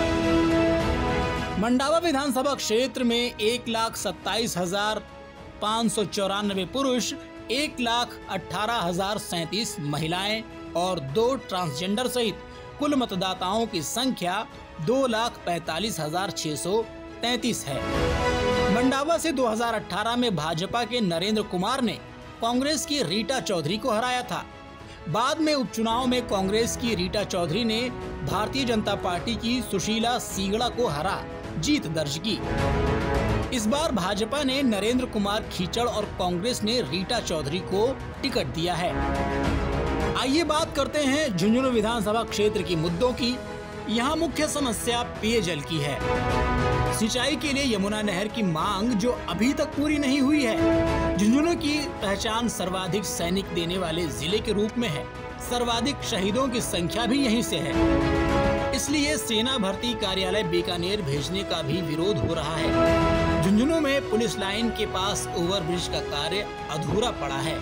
मंडावा विधानसभा क्षेत्र में एक लाख सत्ताईस हजार पाँच सौ चौरानबे पुरुष, एक लाख अठारह हजार सैंतीस महिलाएं और दो ट्रांसजेंडर सहित कुल मतदाताओं की संख्या दो लाख पैंतालीस हजार छह सौ तैतीस है। मंडावा से दो हज़ार अठारह में भाजपा के नरेंद्र कुमार ने कांग्रेस की रीटा चौधरी को हराया था। बाद में उपचुनाव में कांग्रेस की रीटा चौधरी ने भारतीय जनता पार्टी की सुशीला सीगड़ा को हरा जीत दर्ज की। इस बार भाजपा ने नरेंद्र कुमार खीचड़ और कांग्रेस ने रीटा चौधरी को टिकट दिया है। आइए बात करते हैं झुंझुनू विधानसभा क्षेत्र की मुद्दों की। यहाँ मुख्य समस्या पेयजल की है। सिंचाई के लिए यमुना नहर की मांग जो अभी तक पूरी नहीं हुई है। झुंझुनू की पहचान सर्वाधिक सैनिक देने वाले जिले के रूप में है। सर्वाधिक शहीदों की संख्या भी यहीं से है। इसलिए सेना भर्ती कार्यालय बीकानेर भेजने का भी विरोध हो रहा है। झुंझुनू में पुलिस लाइन के पास ओवरब्रिज का कार्य अधूरा पड़ा है।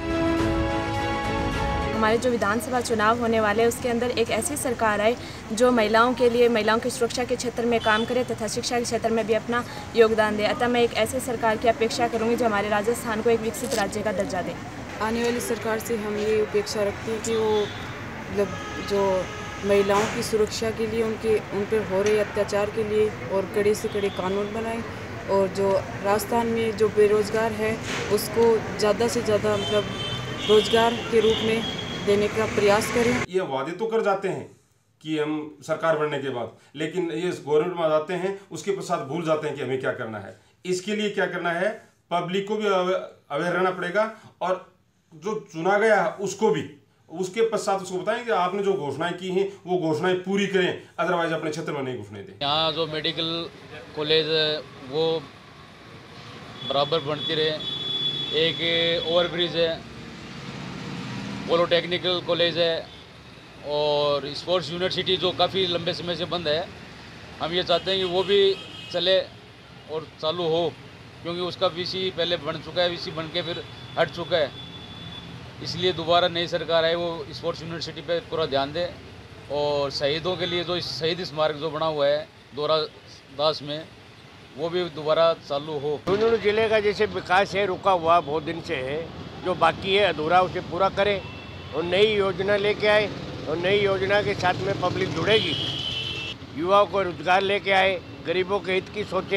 हमारे जो विधानसभा चुनाव होने वाले हैं उसके अंदर एक ऐसी सरकार आए जो महिलाओं के लिए, महिलाओं की सुरक्षा के क्षेत्र में काम करे तथा शिक्षा के क्षेत्र में भी अपना योगदान दे। अतः मैं एक ऐसी सरकार की अपेक्षा करूंगी जो हमारे राजस्थान को एक विकसित राज्य का दर्जा दे। आने वाली सरकार से हम ये अपेक्षा रखते हैं कि वो मतलब जो महिलाओं की सुरक्षा के लिए, उनके उन पर हो रहे अत्याचार के लिए और कड़े से कड़े कानून बनाएं और जो राजस्थान में जो बेरोजगार है उसको ज़्यादा से ज़्यादा मतलब रोजगार के रूप में देने का प्रयास करें। ये वादे तो कर जाते हैं कि हम सरकार बनने के बाद, लेकिन ये गवर्नमेंट में आ जाते हैं उसके पश्चात भूल जाते हैं कि हमें क्या करना है। इसके लिए क्या करना है, पब्लिक को भी अवेयर रहना पड़ेगा और जो चुना गया है उसको भी, उसके पश्चात उसको बताएं कि आपने जो घोषणाएं की हैं वो घोषणाएं पूरी करें, अदरवाइज अपने क्षेत्र में नहीं घुसने दें। यहाँ जो मेडिकल कॉलेज है वो बराबर बनती रहे। एक ओवरब्रिज है, पॉलिटेक्निकल कॉलेज है और स्पोर्ट्स यूनिवर्सिटी जो काफ़ी लंबे समय से बंद है, हम ये चाहते हैं कि वो भी चले और चालू हो, क्योंकि उसका वीसी पहले बन चुका है, वीसी बन के फिर हट चुका है। इसलिए दोबारा नई सरकार आए वो स्पोर्ट्स यूनिवर्सिटी पे पूरा ध्यान दे और शहीदों के लिए जो शहीद स्मारक जो बना हुआ है दोरा दास में, वो भी दोबारा चालू हो। झुंझुनू जिले का जैसे विकास है रुका हुआ बहुत दिन से है, जो बाकी है अधूरा उसे पूरा करें और नई योजना लेके आए और नई योजना के साथ में पब्लिक जुड़ेगी। युवाओं को रोजगार लेके आए, गरीबों के हित की सोचे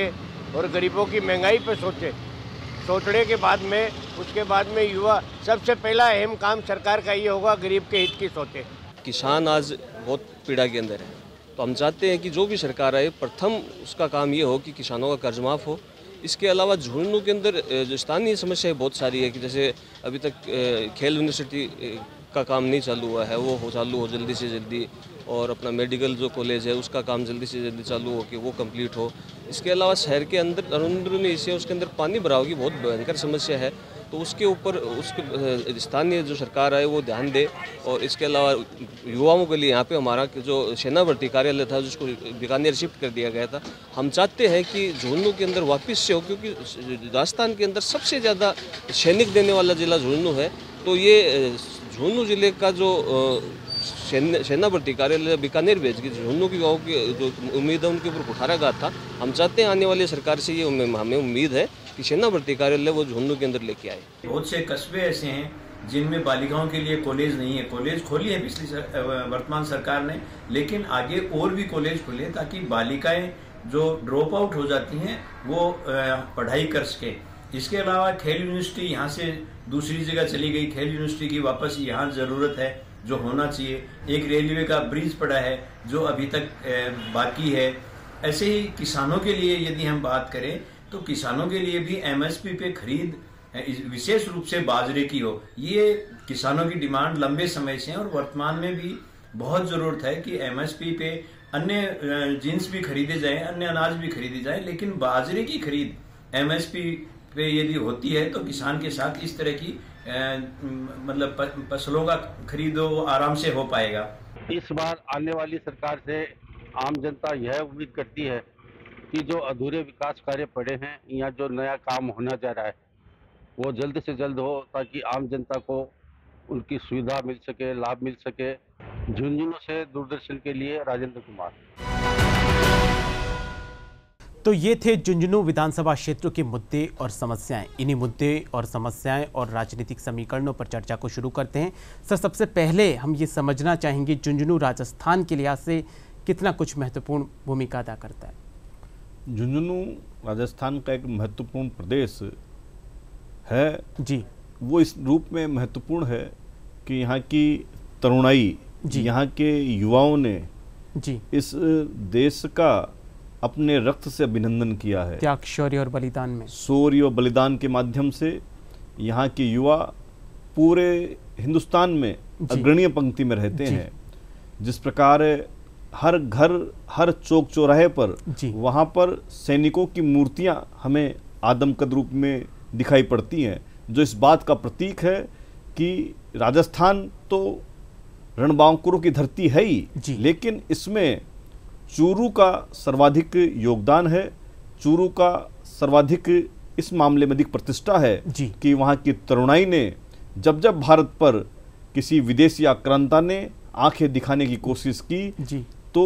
और गरीबों की महंगाई पर सोचे। सोचने के बाद में उसके बाद में युवा सबसे पहला अहम काम सरकार का ये होगा, गरीब के हित की सोचे। किसान आज बहुत पीड़ा के अंदर है, तो हम चाहते हैं कि जो भी सरकार आए प्रथम उसका काम ये हो कि किसानों का कर्ज माफ़ हो। इसके अलावा झुंझुनू के अंदर जो स्थानीय समस्याएं बहुत सारी है कि जैसे अभी तक खेल यूनिवर्सिटी का काम नहीं चालू हुआ है, वो हो चालू हो जल्दी से जल्दी, और अपना मेडिकल जो कॉलेज है उसका काम जल्दी से जल्दी चालू हो कि वो कंप्लीट हो। इसके अलावा शहर के अंदर अंदरूनी हिस्से उसके अंदर पानी भराव की बहुत भयंकर समस्या है, तो उसके ऊपर उसके स्थानीय जो सरकार है वो ध्यान दे। और इसके अलावा युवाओं के लिए यहाँ पे हमारा जो सेना भर्ती कार्यालय था जिसको बीकानेर शिफ्ट कर दिया गया था, हम चाहते हैं कि झुंझुनू के अंदर वापस से हो, क्योंकि राजस्थान के अंदर सबसे ज़्यादा सैनिक देने वाला जिला झुंझुनू है। तो ये झुंझुनू जिले का जो सेना भर्ती कार्यालय बीकानेर भेज के झुंझुनू की गाँव की जो उम्मीद है उनके ऊपर उठाया था। हम चाहते हैं आने वाली सरकार से ये हमें उम्मीद है कि सेना भर्ती कार्यालय वो झुंझुनू के अंदर लेके आए। बहुत से कस्बे ऐसे हैं जिनमें बालिकाओं के लिए कॉलेज नहीं है। कॉलेज खोली है पिछली वर्तमान सरकार ने, लेकिन आगे और भी कॉलेज खुले ताकि बालिकाएं जो ड्रॉप आउट हो जाती हैं वो पढ़ाई कर सके। इसके अलावा खेल यूनिवर्सिटी यहाँ से दूसरी जगह चली गई, खेल यूनिवर्सिटी की वापस यहाँ जरूरत है जो होना चाहिए। एक रेलवे का ब्रिज पड़ा है जो अभी तक बाकी है। ऐसे ही किसानों के लिए यदि हम बात करें तो किसानों के लिए भी एमएसपी पे खरीद विशेष रूप से बाजरे की हो, ये किसानों की डिमांड लंबे समय से है और वर्तमान में भी बहुत जरूरत है कि एमएसपी पे अन्य जिन्स भी खरीदे जाएं, अन्य अनाज भी खरीदे जाएं, लेकिन बाजरे की खरीद एमएसपी पे यदि होती है तो किसान के साथ इस तरह की ए, मतलब फसलों का खरीद वो आराम से हो पाएगा। इस बार आने वाली सरकार से आम जनता यह उम्मीद करती है कि जो अधूरे विकास कार्य पड़े हैं या जो नया काम होना जा रहा है वो जल्द से जल्द हो, ताकि आम जनता को उनकी सुविधा मिल सके, लाभ मिल सके। झुंझुनू से दूरदर्शन के लिए राजेंद्र कुमार। तो ये थे झुंझुनू विधानसभा क्षेत्र के मुद्दे और समस्याएं। इन्हीं मुद्दे और समस्याएं और राजनीतिक समीकरणों पर चर्चा को शुरू करते हैं। सर, सबसे पहले हम ये समझना चाहेंगे झुंझुनू राजस्थान के लिहाज से कितना कुछ महत्वपूर्ण भूमिका अदा करता है। झुंझुनू राजस्थान का एक महत्वपूर्ण प्रदेश है जी। वो इस रूप में महत्वपूर्ण है कि यहाँ की तरुणाई, यहाँ के युवाओं ने जी इस देश का अपने रक्त से अभिनंदन किया है। त्याग, शौर्य और बलिदान में शौर्य और बलिदान के माध्यम से यहाँ के युवा पूरे हिंदुस्तान में अग्रणीय पंक्ति में रहते हैं। जिस प्रकार हर घर, हर चौक चौराहे पर वहाँ पर सैनिकों की मूर्तियाँ हमें आदमकद रूप में दिखाई पड़ती हैं, जो इस बात का प्रतीक है कि राजस्थान तो रणबांकुरों की धरती है ही, लेकिन इसमें चूरू का सर्वाधिक योगदान है। चूरू का सर्वाधिक इस मामले में अधिक प्रतिष्ठा है कि वहाँ की तरुणाई ने जब जब भारत पर किसी विदेशी आक्रांता ने आंखें दिखाने की कोशिश की जी। तो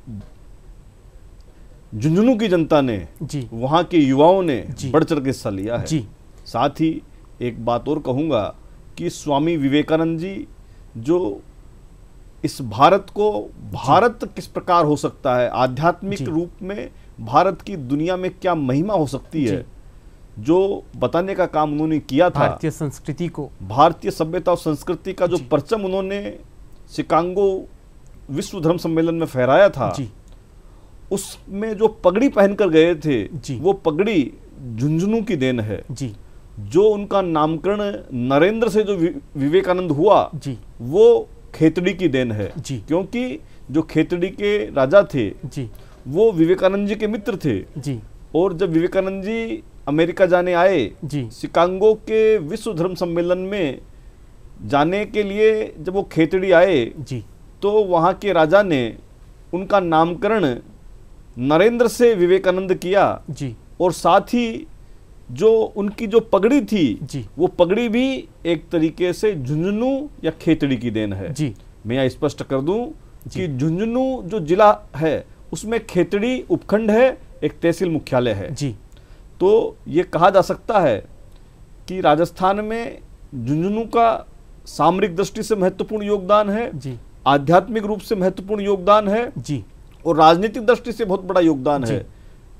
झुंझुनू की जनता ने, वहाँ के युवाओं ने बढ़ चढ़ के हिस्सा लिया है। साथ ही एक बात और कहूँगा कि स्वामी विवेकानंद जी जो इस भारत को, भारत किस प्रकार हो सकता है, आध्यात्मिक रूप में भारत की दुनिया में क्या महिमा हो सकती है, जो बताने का काम उन्होंने किया था। भारतीय संस्कृति को, भारतीय सभ्यता और संस्कृति का जो परचम उन्होंने शिकागो विश्व धर्म सम्मेलन में फहराया था, उसमें जो पगड़ी पहनकर गए थे वो पगड़ी झुंझुनू की देन है जी। जो उनका नामकरण नरेंद्र से जो विवेकानंद हुआ जी, वो खेतड़ी की देन है जी। क्योंकि जो खेतड़ी के राजा थे जी, वो विवेकानंद जी के मित्र थे जी। और जब विवेकानंद जी अमेरिका जाने आए जी, शिकागो के विश्व धर्म सम्मेलन में जाने के लिए जब वो खेतड़ी आए जी, तो वहाँ के राजा ने उनका नामकरण नरेंद्र से विवेकानंद किया जी। और साथ ही जो उनकी जो पगड़ी थी जी, वो पगड़ी भी एक तरीके से झुंझुनू या खेतड़ी की देन है जी। मैं यहाँ स्पष्ट कर दूं कि झुंझुनू जो जिला है उसमें खेतड़ी उपखंड है, एक तहसील मुख्यालय है जी। तो ये कहा जा सकता है कि राजस्थान में झुंझुनू का सामरिक दृष्टि से महत्वपूर्ण योगदान है जी, आध्यात्मिक रूप से महत्वपूर्ण योगदान है जी, और राजनीतिक दृष्टि से बहुत बड़ा योगदान है।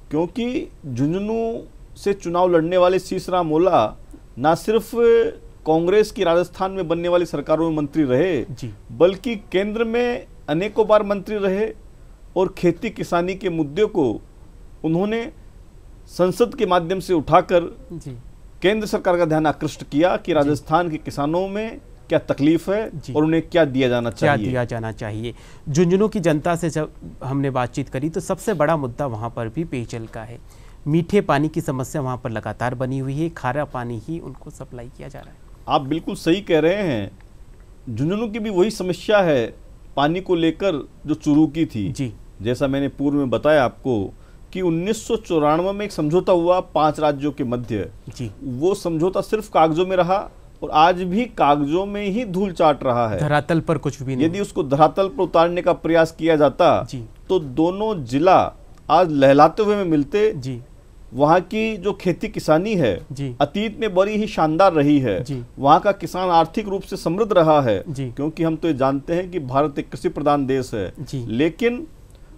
क्योंकि झुंझुनू से चुनाव लड़ने वाले सीसराम ओला ना सिर्फ कांग्रेस की राजस्थान में बनने वाली सरकारों में मंत्री रहे जी। बल्कि केंद्र में अनेकों बार मंत्री रहे और खेती किसानी के मुद्दे को उन्होंने संसद के माध्यम से उठाकर जी। केंद्र सरकार का ध्यान आकृष्ट किया कि राजस्थान के किसानों में क्या तकलीफ है और उन्हें क्या दिया जाना चाहिए क्या दिया जाना चाहिए। झुंझुनू की जनता से जब हमने बातचीत करी तो सबसे बड़ा मुद्दा वहाँ पर भी पेयजल का है। मीठे पानी की समस्या वहाँ पर लगातार बनी हुई है, खारा पानी ही उनको सप्लाई किया जा रहा है। आप बिल्कुल सही कह रहे हैं, झुंझुनू की भी वही समस्या है पानी को लेकर जो चूरू की थी जी। जैसा मैंने पूर्व में बताया आपको कि उन्नीस सौ चौरानवे में एक समझौता हुआ पांच राज्यों के मध्य जी। वो समझौता सिर्फ कागजों में रहा और आज भी कागजों में ही धूल चाट रहा है, धरातल पर कुछ भी नहीं। यदि उसको धरातल पर उतारने का प्रयास किया जाता जी। तो दोनों जिला आज लहलाते हुए में मिलते जी। वहाँ की जो खेती किसानी है जी। अतीत में बड़ी ही शानदार रही है जी। वहाँ का किसान आर्थिक रूप से समृद्ध रहा है जी। क्योंकि हम तो ये जानते हैं कि भारत एक कृषि प्रधान देश है जी। लेकिन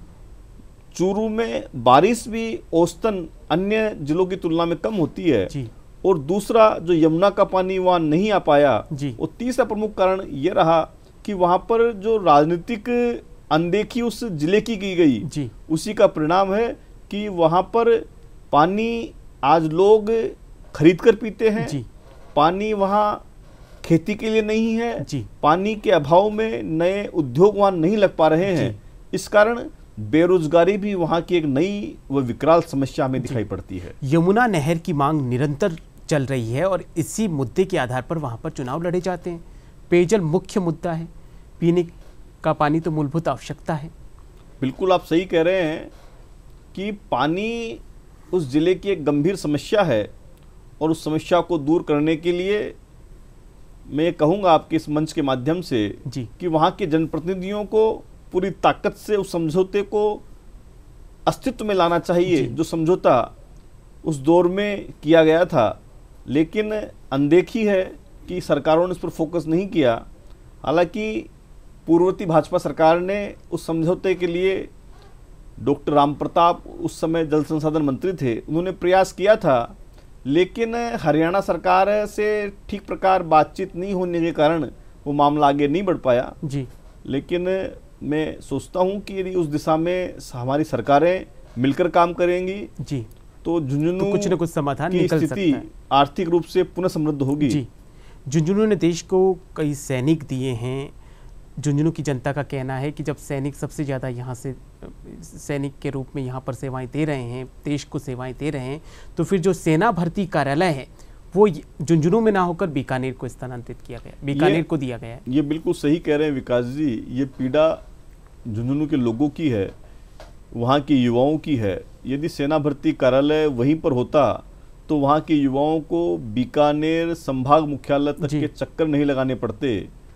चूरू में बारिश भी औसतन अन्य जिलों की तुलना में कम होती है जी। और दूसरा जो यमुना का पानी वहाँ नहीं आ पाया जी। और तीसरा प्रमुख कारण ये रहा कि वहाँ पर जो राजनीतिक अनदेखी उस जिले की की गई जी। उसी का परिणाम है कि वहाँ पर पानी आज लोग खरीद कर पीते हैं जी। पानी वहाँ खेती के लिए नहीं है जी। पानी के अभाव में नए उद्योग वहाँ नहीं लग पा रहे हैं इस कारण बेरोजगारी भी वहाँ की एक नई व विकराल समस्या हमें दिखाई पड़ती है। यमुना नहर की मांग निरंतर चल रही है और इसी मुद्दे के आधार पर वहाँ पर चुनाव लड़े जाते हैं। पेयजल मुख्य मुद्दा है, पीने का पानी तो मूलभूत आवश्यकता है। बिल्कुल आप सही कह रहे हैं कि पानी उस जिले की एक गंभीर समस्या है और उस समस्या को दूर करने के लिए मैं कहूँगा आपके इस मंच के माध्यम से जी। कि वहाँ के जनप्रतिनिधियों को पूरी ताकत से उस समझौते को अस्तित्व में लाना चाहिए जो समझौता उस दौर में किया गया था, लेकिन अनदेखी है कि सरकारों ने इस पर फोकस नहीं किया। हालांकि पूर्ववर्ती भाजपा सरकार ने उस समझौते के लिए डॉक्टर राम प्रताप उस समय जल संसाधन मंत्री थे, उन्होंने प्रयास किया था, लेकिन हरियाणा सरकार से ठीक प्रकार बातचीत नहीं होने के कारण वो मामला आगे नहीं बढ़ पाया जी। लेकिन मैं सोचता हूं कि यदि उस दिशा में हमारी सरकारें मिलकर काम करेंगी जी तो झुंझुनू तो कुछ न कुछ समाधान की निकल स्थिति सकता है। आर्थिक रूप से पुनः समृद्ध होगी जी। झुंझुनू ने देश को कई सैनिक दिए हैं। झुंझुनू की जनता का कहना है कि जब सैनिक सबसे ज़्यादा यहाँ से सैनिक के रूप में यहाँ पर सेवाएं दे रहे हैं, देश को सेवाएं दे रहे हैं, तो फिर जो सेना भर्ती कार्यालय है वो झुंझुनू में ना होकर बीकानेर को स्थानांतरित किया गया, बीकानेर को दिया गया है। ये बिल्कुल सही कह रहे हैं विकास जी, ये पीड़ा झुंझुनू के लोगों की है, वहाँ के युवाओं की है। यदि सेना भर्ती कार्यालय वहीं पर होता तो वहाँ के युवाओं को बीकानेर संभाग मुख्यालय तक के चक्कर नहीं लगाने पड़ते।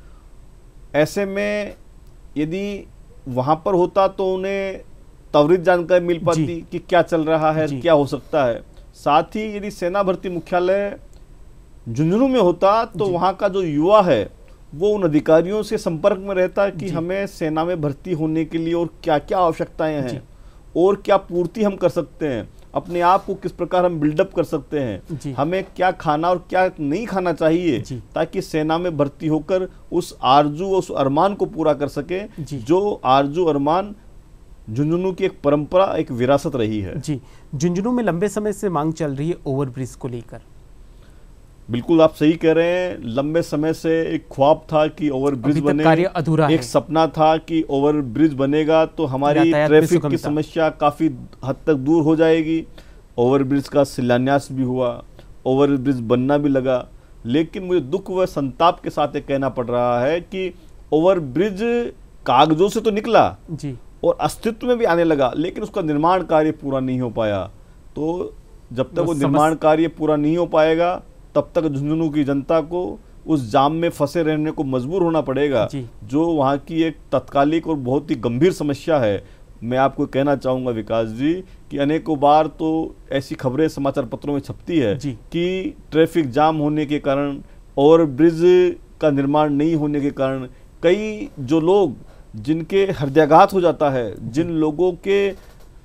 ऐसे में यदि वहाँ पर होता तो उन्हें त्वरित जानकारी मिल पाती कि क्या चल रहा है, क्या हो सकता है। साथ ही यदि सेना भर्ती मुख्यालय झुंझुनू में होता तो वहाँ का जो युवा है वो उन अधिकारियों से संपर्क में रहता कि हमें सेना में भर्ती होने के लिए और क्या क्या आवश्यकताएं हैं और क्या पूर्ति हम कर सकते हैं, अपने आप को किस प्रकार हम बिल्डअप कर सकते हैं, हमें क्या खाना और क्या नहीं खाना चाहिए ताकि सेना में भर्ती होकर उस आरजू उस अरमान को पूरा कर सके जो आरजू अरमान झुंझुनू की एक परंपरा, एक विरासत रही है। जी, झुंझुनू में लंबे समय से मांग चल रही है ओवरब्रिज को लेकर। बिल्कुल आप सही कह रहे हैं, लंबे समय से एक ख्वाब था कि ओवरब्रिज बने, कार्य अधूरा एक है। सपना था कि ओवरब्रिज बनेगा तो हमारी ट्रैफिक की समस्या काफी हद तक दूर हो जाएगी। ओवरब्रिज का शिलान्यास भी हुआ, ओवरब्रिज बनना भी लगा, लेकिन मुझे दुख व संताप के साथ ये कहना पड़ रहा है कि ओवरब्रिज कागजों से तो निकला जी और अस्तित्व में भी आने लगा, लेकिन उसका निर्माण कार्य पूरा नहीं हो पाया। तो जब तक वो निर्माण कार्य पूरा नहीं हो पाएगा तब तक झुंझुनू की जनता को उस जाम में फंसे रहने को मजबूर होना पड़ेगा, जो वहाँ की एक तत्कालिक और बहुत ही गंभीर समस्या है। मैं आपको कहना चाहूँगा विकास जी कि अनेकों बार तो ऐसी खबरें समाचार पत्रों में छपती है कि ट्रैफिक जाम होने के कारण, ओवरब्रिज का निर्माण नहीं होने के कारण कई जो लोग जिनके हृदयाघात हो जाता है, जिन लोगों के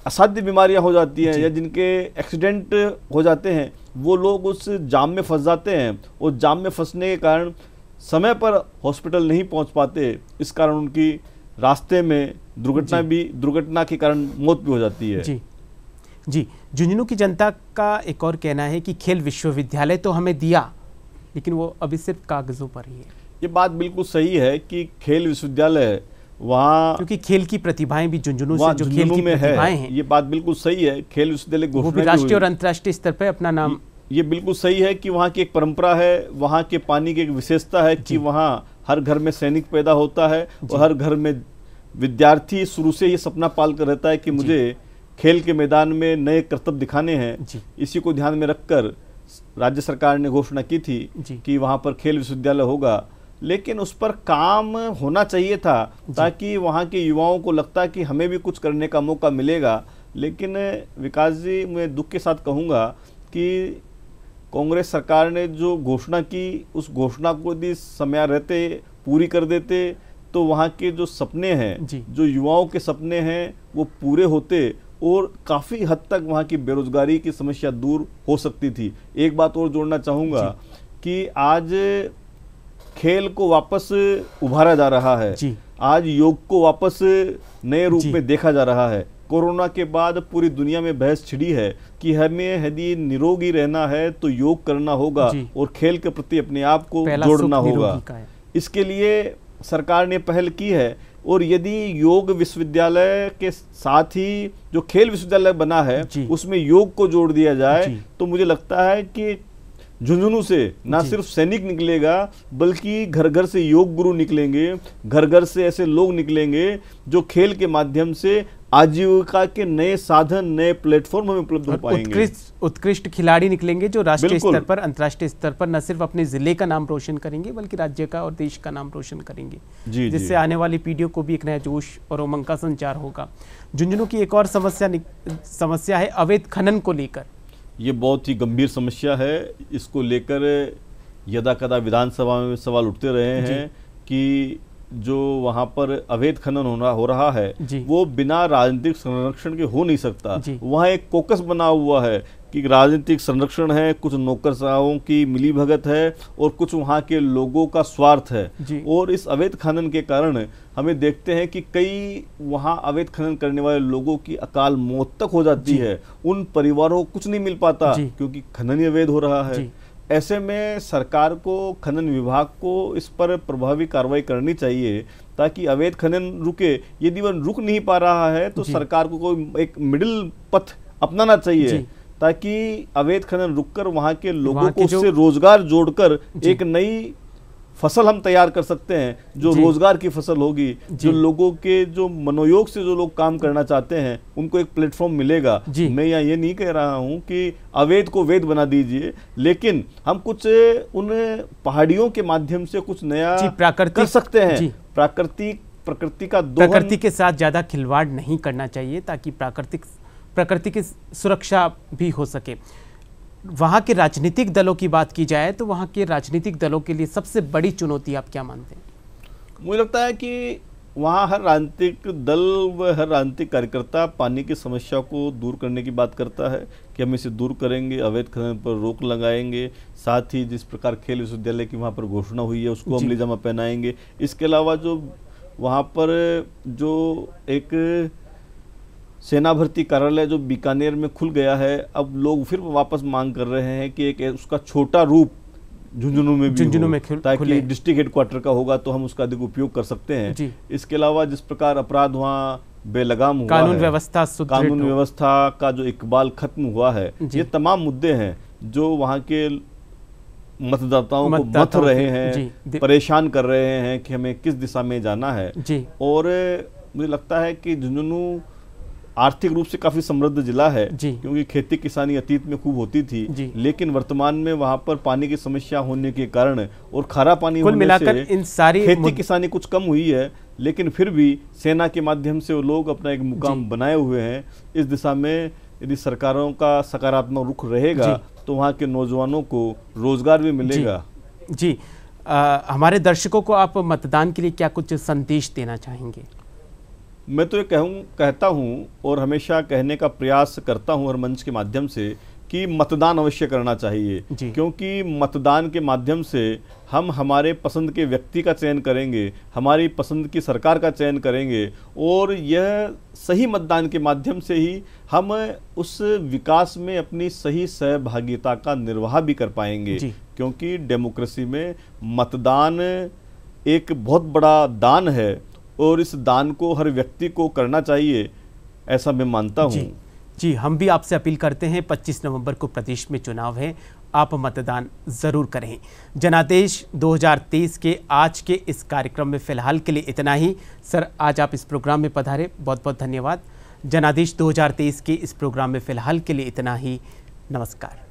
असाध्य बीमारियां हो जाती हैं या जिनके एक्सीडेंट हो जाते हैं, वो लोग उस जाम में फंस जाते हैं और जाम में फंसने के कारण समय पर हॉस्पिटल नहीं पहुंच पाते। इस कारण उनकी रास्ते में दुर्घटना भी दुर्घटना के कारण मौत भी हो जाती है। जी जी झुंझुनू की जनता का एक और कहना है कि खेल विश्वविद्यालय तो हमें दिया, लेकिन वो अभी सिर्फ कागजों पर ही है। ये बात बिल्कुल सही है कि खेल विश्वविद्यालय वहाँ, क्योंकि खेल की प्रतिभाएं भी झुंझुनू से जो खेल की में प्रतिभाएं है, हैं, ये बात बिल्कुल सही है। खेल विश्वविद्यालय वो भी राष्ट्रीय और अंतर्राष्ट्रीय स्तर पर अपना नाम, ये बिल्कुल सही है कि वहाँ की एक परंपरा है, वहाँ के पानी की एक विशेषता है कि वहाँ हर घर में सैनिक पैदा होता है और हर घर में विद्यार्थी शुरू से ये सपना पाल कर रहता है कि मुझे खेल के मैदान में नए कर्तव्य दिखाने हैं। इसी को ध्यान में रखकर राज्य सरकार ने घोषणा की थी कि वहाँ पर खेल विश्वविद्यालय होगा, लेकिन उस पर काम होना चाहिए था ताकि वहाँ के युवाओं को लगता कि हमें भी कुछ करने का मौका मिलेगा। लेकिन विकास जी, मैं दुख के साथ कहूँगा कि कांग्रेस सरकार ने जो घोषणा की, उस घोषणा को यदि समय रहते पूरी कर देते तो वहाँ के जो सपने हैं, जो युवाओं के सपने हैं, वो पूरे होते और काफ़ी हद तक वहाँ की बेरोजगारी की समस्या दूर हो सकती थी। एक बात और जोड़ना चाहूँगा कि आज खेल को वापस उभारा जा रहा है, आज योग को वापस नए रूप में देखा जा रहा है। कोरोना के बाद पूरी दुनिया में बहस छिड़ी है कि हमें यदि निरोगी रहना है तो योग करना होगा और खेल के प्रति अपने आप को जोड़ना होगा। इसके लिए सरकार ने पहल की है और यदि योग विश्वविद्यालय के साथ ही जो खेल विश्वविद्यालय बना है उसमें योग को जोड़ दिया जाए तो मुझे लगता है कि झुंझुनू से ना सिर्फ सैनिक निकलेगा बल्कि घर घर से योग गुरु निकलेंगे, घर घर से ऐसे लोग निकलेंगे जो खेल के माध्यम से आजीविका के नए साधन, नए प्लेटफॉर्म हमें उपलब्ध हो पाएंगे। उत्कृष्ट उत्कृष्ट खिलाड़ी निकलेंगे जो राष्ट्रीय स्तर पर, अंतर्राष्ट्रीय स्तर पर न सिर्फ अपने जिले का नाम रोशन करेंगे बल्कि राज्य का और देश का नाम रोशन करेंगे, जिससे आने वाली पीढ़ियों को भी एक नया जोश और उमंग का संचार होगा। झुंझुनू की एक और समस्या समस्या है अवैध खनन को लेकर। ये बहुत ही गंभीर समस्या है। इसको लेकर यदा कदा विधानसभा में सवाल उठते रहे हैं कि जो वहाँ पर अवैध खनन होना हो रहा है वो बिना राजनीतिक संरक्षण के हो नहीं सकता। वहाँ एक कोकस बना हुआ है कि राजनीतिक संरक्षण है, कुछ नौकरशाहों की मिलीभगत है और कुछ वहाँ के लोगों का स्वार्थ है। और इस अवैध खनन के कारण हमें देखते हैं कि कई वहाँ अवैध खनन करने वाले लोगों की अकाल मौत तक हो जाती है। उन परिवारों को कुछ नहीं मिल पाता क्योंकि खनन ही अवैध हो रहा है। ऐसे में सरकार को, खनन विभाग को इस पर प्रभावी कार्रवाई करनी चाहिए ताकि अवैध खनन रुके। यदि वह रुक नहीं पा रहा है तो सरकार को कोई एक मिडिल पथ अपनाना चाहिए ताकि अवैध खनन रुककर वहाँ के लोगों को उससे रोजगार जोड़कर एक नई फसल हम तैयार कर सकते हैं जो रोजगार की फसल होगी, जो लोगों के जो मनोयोग से जो लोग काम करना चाहते हैं उनको एक प्लेटफॉर्म मिलेगा। मैं यहाँ ये नहीं कह रहा हूँ कि अवैध को वैध बना दीजिए, लेकिन हम कुछ उन पहाड़ियों के माध्यम से कुछ नया कर सकते हैं। प्राकृतिक प्रकृति का प्रकृति के साथ ज्यादा खिलवाड़ नहीं करना चाहिए ताकि प्राकृतिक प्रकृति की सुरक्षा भी हो सके। वहाँ के राजनीतिक दलों की बात की जाए तो वहाँ के राजनीतिक दलों के लिए सबसे बड़ी चुनौती आप क्या मानते हैं? मुझे लगता है कि वहाँ हर राजनीतिक दल व हर राजनीतिक कार्यकर्ता पानी की समस्या को दूर करने की बात करता है कि हम इसे दूर करेंगे, अवैध खनन पर रोक लगाएंगे, साथ ही जिस प्रकार खेल विश्वविद्यालय की वहाँ पर घोषणा हुई है उसको अमली जामा पहनाएंगे। इसके अलावा जो वहाँ पर जो एक सेना भर्ती कार्यालय जो बीकानेर में खुल गया है, अब लोग फिर वापस मांग कर रहे हैं कि एक उसका छोटा रूप झुंझुनू में भी झुंझुनू में ताकि डिस्ट्रिक्ट हेडक्वार्टर का होगा तो हम उसका अधिक उपयोग कर सकते हैं। इसके अलावा जिस प्रकार अपराध वहाँ बेलगाम हुआ कानून है, व्यवस्था कानून व्यवस्था का जो इकबाल खत्म हुआ है, ये तमाम मुद्दे हैं जो वहाँ के मतदाताओं को मथ रहे हैं, परेशान कर रहे हैं कि हमें किस दिशा में जाना है। और मुझे लगता है कि झुंझुनू आर्थिक रूप से काफी समृद्ध जिला है क्योंकि खेती किसानी अतीत में खूब होती थी, लेकिन वर्तमान में वहां पर पानी की समस्या होने के कारण और खारा पानी होने से इन सारी खेती किसानी कुछ कम हुई है, लेकिन फिर भी सेना के माध्यम से वो लोग अपना एक मुकाम बनाए हुए हैं। इस दिशा में यदि सरकारों का सकारात्मक रुख रहेगा तो वहाँ के नौजवानों को रोजगार भी मिलेगा। जी, जी। आ, हमारे दर्शकों को आप मतदान के लिए क्या कुछ संदेश देना चाहेंगे? मैं तो ये कहूँ कहता हूँ और हमेशा कहने का प्रयास करता हूँ हर मंच के माध्यम से कि मतदान अवश्य करना चाहिए, क्योंकि मतदान के माध्यम से हम हमारे पसंद के व्यक्ति का चयन करेंगे, हमारी पसंद की सरकार का चयन करेंगे और यह सही मतदान के माध्यम से ही हम उस विकास में अपनी सही सहभागिता का निर्वाह भी कर पाएंगे, क्योंकि डेमोक्रेसी में मतदान एक बहुत बड़ा दान है और इस दान को हर व्यक्ति को करना चाहिए, ऐसा मैं मानता हूँ। जी, हम भी आपसे अपील करते हैं, पच्चीस नवंबर को प्रदेश में चुनाव है, आप मतदान ज़रूर करें। जनादेश दो हज़ार तेईस के आज के इस कार्यक्रम में फ़िलहाल के लिए इतना ही। सर, आज आप इस प्रोग्राम में पधारे, बहुत बहुत धन्यवाद। जनादेश दो हज़ार तेईस के इस प्रोग्राम में फ़िलहाल के लिए इतना ही। नमस्कार।